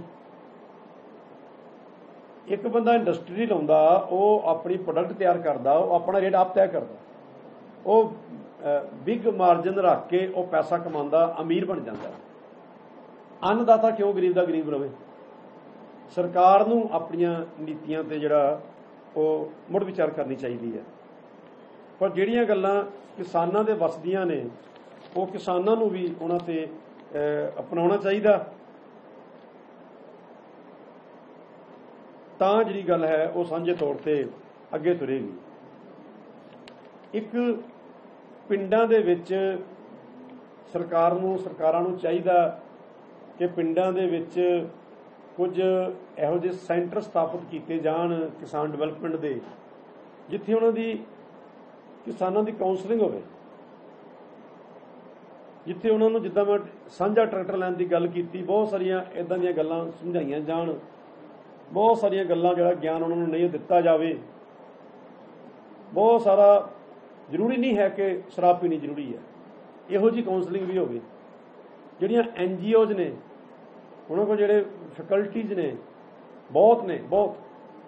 ਇੱਕ ਬੰਦਾ ਇੰਡਸਟਰੀ ਲਾਉਂਦਾ, ਉਹ ਆਪਣੀ ਪ੍ਰੋਡਕਟ ਤਿਆਰ ਕਰਦਾ, ਉਹ ਆਪਣਾ ਰੇਟ ਆਪ ਤੈਅ ਕਰਦਾ, ਉਹ ਬਿਗ ਮਾਰਜਨ ਰੱਖ ਕੇ ਉਹ ਪੈਸਾ ਕਮਾਉਂਦਾ, ਅਮੀਰ ਬਣ ਜਾਂਦਾ। ਅੰਨਦਾਤਾ ਕਿਉਂ ਗਰੀਬ ਦਾ ਗਰੀਬ ਰਵੇ? ਸਰਕਾਰ ਨੂੰ ਆਪਣੀਆਂ ਨੀਤੀਆਂ ਤੇ ਜਿਹੜਾ ਉਹ ਮੁੜ ਵਿਚਾਰ ਕਰਨੀ ਚਾਹੀਦੀ ਹੈ। ਪਰ ਜਿਹੜੀਆਂ ਗੱਲਾਂ ਕਿਸਾਨਾਂ ਦੇ ਵੱਸਦੀਆਂ ਨੇ, ਉਹ ਕਿਸਾਨਾਂ ਨੂੰ ਵੀ ਉਹਨਾਂ ਤੇ ਅਪਣਾਉਣਾ ਚਾਹੀਦਾ, ਤਾਂ ਜਿਹੜੀ ਗੱਲ ਹੈ ਉਹ ਸਾਂਝੇ ਤੌਰ ਤੇ ਅੱਗੇ ਤੁਰੇਗੀ। ਇੱਕ ਪਿੰਡਾਂ ਦੇ ਵਿੱਚ ਸਰਕਾਰ ਨੂੰ ਸਰਕਾਰਾਂ ਨੂੰ ਚਾਹੀਦਾ ਕਿ ਪਿੰਡਾਂ ਦੇ ਵਿੱਚ ਕੁਝ ਇਹੋ ਜਿਹੇ ਸੈਂਟਰ ਸਥਾਪਿਤ ਕੀਤੇ ਜਾਣ ਕਿਸਾਨ ਡਿਵੈਲਪਮੈਂਟ ਦੇ, ਜਿੱਥੇ ਉਹਨਾਂ ਦੀ ਕਿਸਾਨਾਂ ਦੀ ਕਾਉਂਸਲਿੰਗ ਹੋਵੇ, ਜਿੱਥੇ ਉਹਨਾਂ ਨੂੰ, ਜਿੱਦਾਂ ਮੈਂ ਸਾਂਝਾ ਟਰੈਕਟਰ ਲੈਣ ਦੀ ਗੱਲ ਕੀਤੀ, ਬਹੁਤ ਸਾਰੀਆਂ ਇੱਦਾਂ ਦੀਆਂ ਗੱਲਾਂ ਸਮਝਾਈਆਂ ਜਾਣ, ਬਹੁਤ ਸਾਰੀਆਂ ਗੱਲਾਂ ਜਿਹੜਾ ਗਿਆਨ ਉਹਨਾਂ ਨੂੰ ਨਹੀਂ ਦਿੱਤਾ ਜਾਵੇ। ਬਹੁਤ ਸਾਰਾ ਜ਼ਰੂਰੀ ਨਹੀਂ ਹੈ ਕਿ ਸ਼ਰਾਬ ਪੀਣੀ ਜ਼ਰੂਰੀ ਹੈ, ਇਹੋ ਜਿਹੀ ਕਾਉਂਸਲਿੰਗ ਵੀ ਹੋਵੇ। ਜਿਹੜੀਆਂ ਐਨ ਜੀ ਓਜ਼ ਨੇ, ਉਹਨਾਂ ਕੋਲ ਜਿਹੜੇ ਫੈਕਲਟੀਜ਼ ਨੇ ਬਹੁਤ ਨੇ, ਬਹੁਤ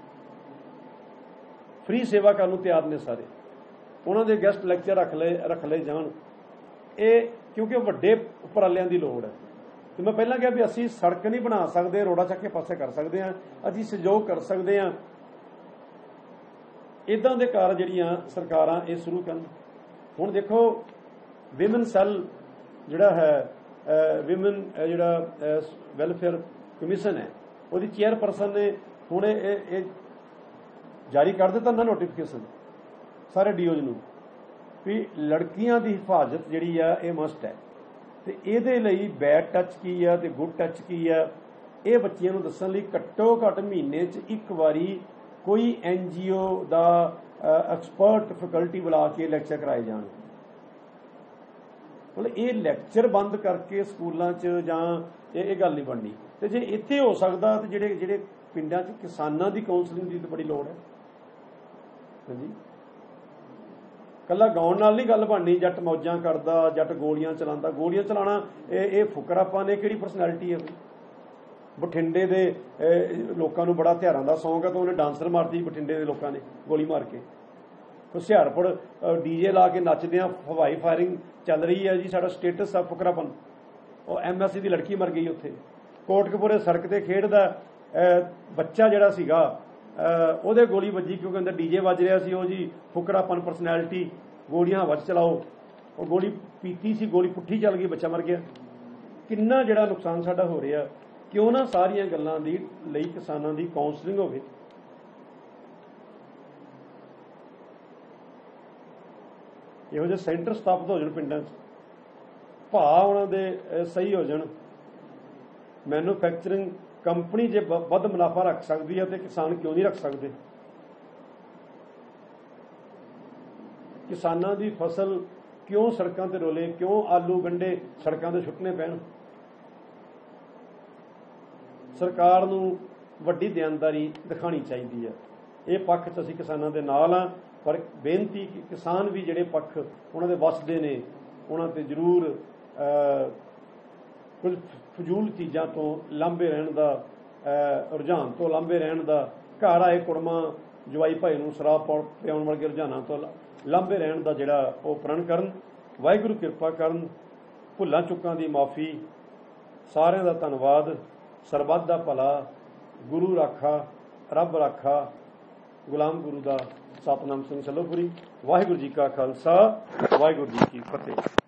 ਫ੍ਰੀ ਸੇਵਾ ਕਰਨ ਨੂੰ ਤਿਆਰ ਨੇ ਸਾਰੇ, ਉਹਨਾਂ ਦੇ ਗੈਸਟ ਲੈਕਚਰ ਰੱਖ ਲਏ ਰੱਖ ਲਏ ਜਾਣ। ਇਹ ਕਿਉਂਕਿ ਵੱਡੇ ਉਪਰਾਲਿਆਂ ਦੀ ਲੋੜ ਹੈ। ਤੇ ਮੈਂ ਪਹਿਲਾਂ ਕਿਹਾ ਵੀ ਅਸੀਂ ਸੜਕ ਨਹੀਂ ਬਣਾ ਸਕਦੇ, ਰੋੜਾ ਚੱਕ ਕੇ ਪਾਸੇ ਕਰ ਸਕਦੇ ਹਾਂ, ਅਸੀਂ ਸਹਿਯੋਗ ਕਰ ਸਕਦੇ ਹਾਂ। ਇੱਦਾਂ ਦੇ ਕਾਰਜ ਜਿਹੜੀਆਂ ਸਰਕਾਰਾਂ ਇਹ ਸ਼ੁਰੂ ਕਰਨ। ਹੁਣ ਦੇਖੋ, ਵਿਮਨ ਸੈੱਲ ਜਿਹੜਾ ਹੈ, ਵਿਮਨ ਜਿਹੜਾ ਵੈਲਫੇਅਰ ਕਮਿਸ਼ਨ ਹੈ, ਉਹਦੀ ਚੇਅਰਪਰਸਨ ਨੇ ਹੁਣ ਇਹ ਇਹ ਜਾਰੀ ਕਰ ਦਿੱਤਾ ਨਾ ਨੋਟੀਫਿਕੇਸ਼ਨ ਸਾਰੇ ਡੀ ਓਜ਼ ਨੂੰ ਵੀ ਲੜਕੀਆਂ ਦੀ ਹਿਫਾਜ਼ਤ ਜਿਹੜੀ ਆ ਇਹ ਮਸਟ ਹੈ। ਤੇ ਇਹਦੇ ਲਈ ਬੈਡ ਟੱਚ ਕੀ ਆ ਤੇ ਗੁੱਡ ਟੱਚ ਕੀ ਆ, ਇਹ ਬੱਚਿਆਂ ਨੂੰ ਦੱਸਣ ਲਈ ਘੱਟੋ ਘੱਟ ਮਹੀਨੇ 'ਚ ਇੱਕ ਵਾਰੀ ਕੋਈ ਐਨ ਜੀ ਓ ਦਾ ਐਕਸਪਰਟ ਫੈਕਲਟੀ ਬੁਲਾ ਕੇ ਲੈਕਚਰ ਕਰਾਏ ਜਾਣ। ਮਤਲਬ ਇਹ ਲੈਕਚਰ ਬੰਦ ਕਰਕੇ ਸਕੂਲਾਂ 'ਚ ਜਾਂ ਇਹ ਇਹ ਗੱਲ ਨਹੀਂ ਬਣਨੀ। ਤੇ ਜੇ ਇੱਥੇ ਹੋ ਸਕਦਾ ਤੇ ਜਿਹੜੇ ਜਿਹੜੇ ਪਿੰਡਾਂ 'ਚ ਕਿਸਾਨਾਂ ਦੀ ਕਾਉਂਸਲਿੰਗ ਦੀ ਤਾਂ ਬੜੀ ਲੋੜ ਹੈ। ਹਾਂਜੀ, ਕੱਲਾ ਗਾਉਣ ਨਾਲ ਨਹੀਂ ਗੱਲ ਬਣਨੀ। ਜੱਟ ਮੌਜਾਂ ਕਰਦਾ, ਜੱਟ ਗੋਲੀਆਂ ਚਲਾਉਂਦਾ। ਗੋਲੀਆਂ ਚਲਾਉਣਾ ਇਹ ਇਹ ਫੁਕਰਾਪਨ ਨੇ ਕਿਹੜੀ ਪਰਸਨੈਲਿਟੀ ਹੈ? ਬਠਿੰਡੇ ਦੇ ਲੋਕਾਂ ਨੂੰ ਬੜਾ ਹਥਿਆਰਾਂ ਦਾ ਸ਼ੌਂਕ ਹੈ, ਤਾਂ ਉਹਨੇ ਡਾਂਸਰ ਮਾਰਤੀ ਬਠਿੰਡੇ ਦੇ ਲੋਕਾਂ ਨੇ ਗੋਲੀ ਮਾਰ ਕੇ। ਹੁਸ਼ਿਆਰਪੁਰ ਡੀਜੇ ਲਾ ਕੇ ਨੱਚਦੇ ਆ, ਹਵਾਈ ਫਾਇਰਿੰਗ ਚੱਲ ਰਹੀ ਹੈ ਜੀ। ਸਾਡਾ ਸਟੇਟਸ ਆ ਫੁਕਰਾਪਨ। ਉਹ ਐਮ ਐਸ ਸੀ ਦੀ ਲੜਕੀ ਮਰ ਗਈ ਉੱਥੇ। ਕੋਟਕਪੂਰੇ ਸੜਕ ਤੇ ਖੇਡਦਾ ਬੱਚਾ ਜਿਹੜਾ ਸੀਗਾ ਉਹਦੇ ਗੋਲੀ ਵੱਜੀ ਕਿਉਂਕਿ ਅੰਦਰ ਡੀਜੇ ਵੱਜ ਰਿਹਾ ਸੀ। ਉਹ ਜੀ ਫੁਕਰਾਪਨ ਪਰਸਨੈਲਿਟੀ, ਗੋਲੀਆਂ ਹਵਾ 'ਚ ਚਲਾਓ। ਉਹ ਗੋਲੀ ਪੀਤੀ ਸੀ, ਗੋਲੀ ਪੁੱਠੀ ਚੱਲ ਗਈ, ਬੱਚਾ ਮਰ ਗਿਆ। ਕਿੰਨਾ ਜਿਹੜਾ ਨੁਕਸਾਨ ਸਾਡਾ ਹੋ ਰਿਹਾ। ਕਿਉਂ ਨਾ ਸਾਰੀਆਂ ਗੱਲਾਂ ਦੀ ਲਈ ਕਿਸਾਨਾਂ ਦੀ ਕਾਉਂਸਲਿੰਗ ਹੋਵੇ। ਇਹੋ ਜਿਹੇ ਸੈਂਟਰ ਸਥਾਪਿਤ ਹੋ ਜਾਣ ਪਿੰਡਾਂ 'ਚ, ਭਾਅ ਉਹਨਾਂ ਦੇ ਸਹੀ ਹੋ ਜਾਣ। ਮੈਨੂਫੈਕਚਰਿੰਗ ਕੰਪਨੀ ਜੇ ਵੱਧ ਮੁਨਾਫਾ ਰੱਖ ਸਕਦੀ ਹੈ ਤੇ ਕਿਸਾਨ ਕਿਉਂ ਨਹੀਂ ਰੱਖ ਸਕਦੇ? ਕਿਸਾਨਾਂ ਦੀ ਫਸਲ ਕਿਉਂ ਸੜਕਾਂ ਤੇ ਰੋਲੇ? ਕਿਉਂ ਆਲੂ ਗੰਢੇ ਸੜਕਾਂ ਤੇ ਸੁੱਟਣੇ ਪੈਣ? ਸਰਕਾਰ ਨੂੰ ਵੱਡੀ ਦਿਆਨਦਾਰੀ ਦਿਖਾਉਣੀ ਚਾਹੀਦੀ ਹੈ। ਇਹ ਪੱਖ 'ਚ ਅਸੀਂ ਕਿਸਾਨਾਂ ਦੇ ਨਾਲ ਹਾਂ, ਪਰ ਬੇਨਤੀ ਕਿ ਕਿਸਾਨ ਵੀ ਜਿਹੜੇ ਪੱਖ ਉਹਨਾਂ ਦੇ ਵੱਸਦੇ ਨੇ ਉਹਨਾਂ 'ਤੇ ਜ਼ਰੂਰ ਕੁਝ ਫਜ਼ੂਲ ਚੀਜ਼ਾਂ ਤੋਂ ਲਾਂਭੇ ਰਹਿਣ ਦਾ, ਰੁਝਾਨ ਤੋਂ ਲਾਂਭੇ ਰਹਿਣ ਦਾ, ਘਰ ਆਏ ਕੁੜਮਾਂ ਜਵਾਈ ਭਾਈ ਨੂੰ ਸ਼ਰਾਬ ਪਿਆਉਣ ਵਰਗੇ ਰੁਝਾਨਾਂ ਤੋਂ ਲਾਂਭੇ ਰਹਿਣ ਦਾ ਜਿਹੜਾ ਉਹ ਪ੍ਰਣ ਕਰਨ। ਵਾਹਿਗੁਰੂ ਕਿਰਪਾ ਕਰਨ। ਭੁੱਲਾਂ ਚੁੱਕਾਂ ਦੀ ਮਾਫੀ। ਸਾਰਿਆਂ ਦਾ ਧੰਨਵਾਦ। ਸਰਬੱਤ ਦਾ ਭਲਾ। ਗੁਰੂ ਰਾਖਾ, ਰੱਬ ਰਾਖਾ। ਗੁਲਾਮ ਗੁਰੂ ਦਾ ਸਤਨਾਮ ਸਿੰਘ ਸੱਲੋਪੁਰੀ। ਵਾਹਿਗੁਰੂ ਜੀ ਕਾ ਖਾਲਸਾ, ਵਾਹਿਗੁਰੂ ਜੀ ਕੀ ਫਤਿਹ।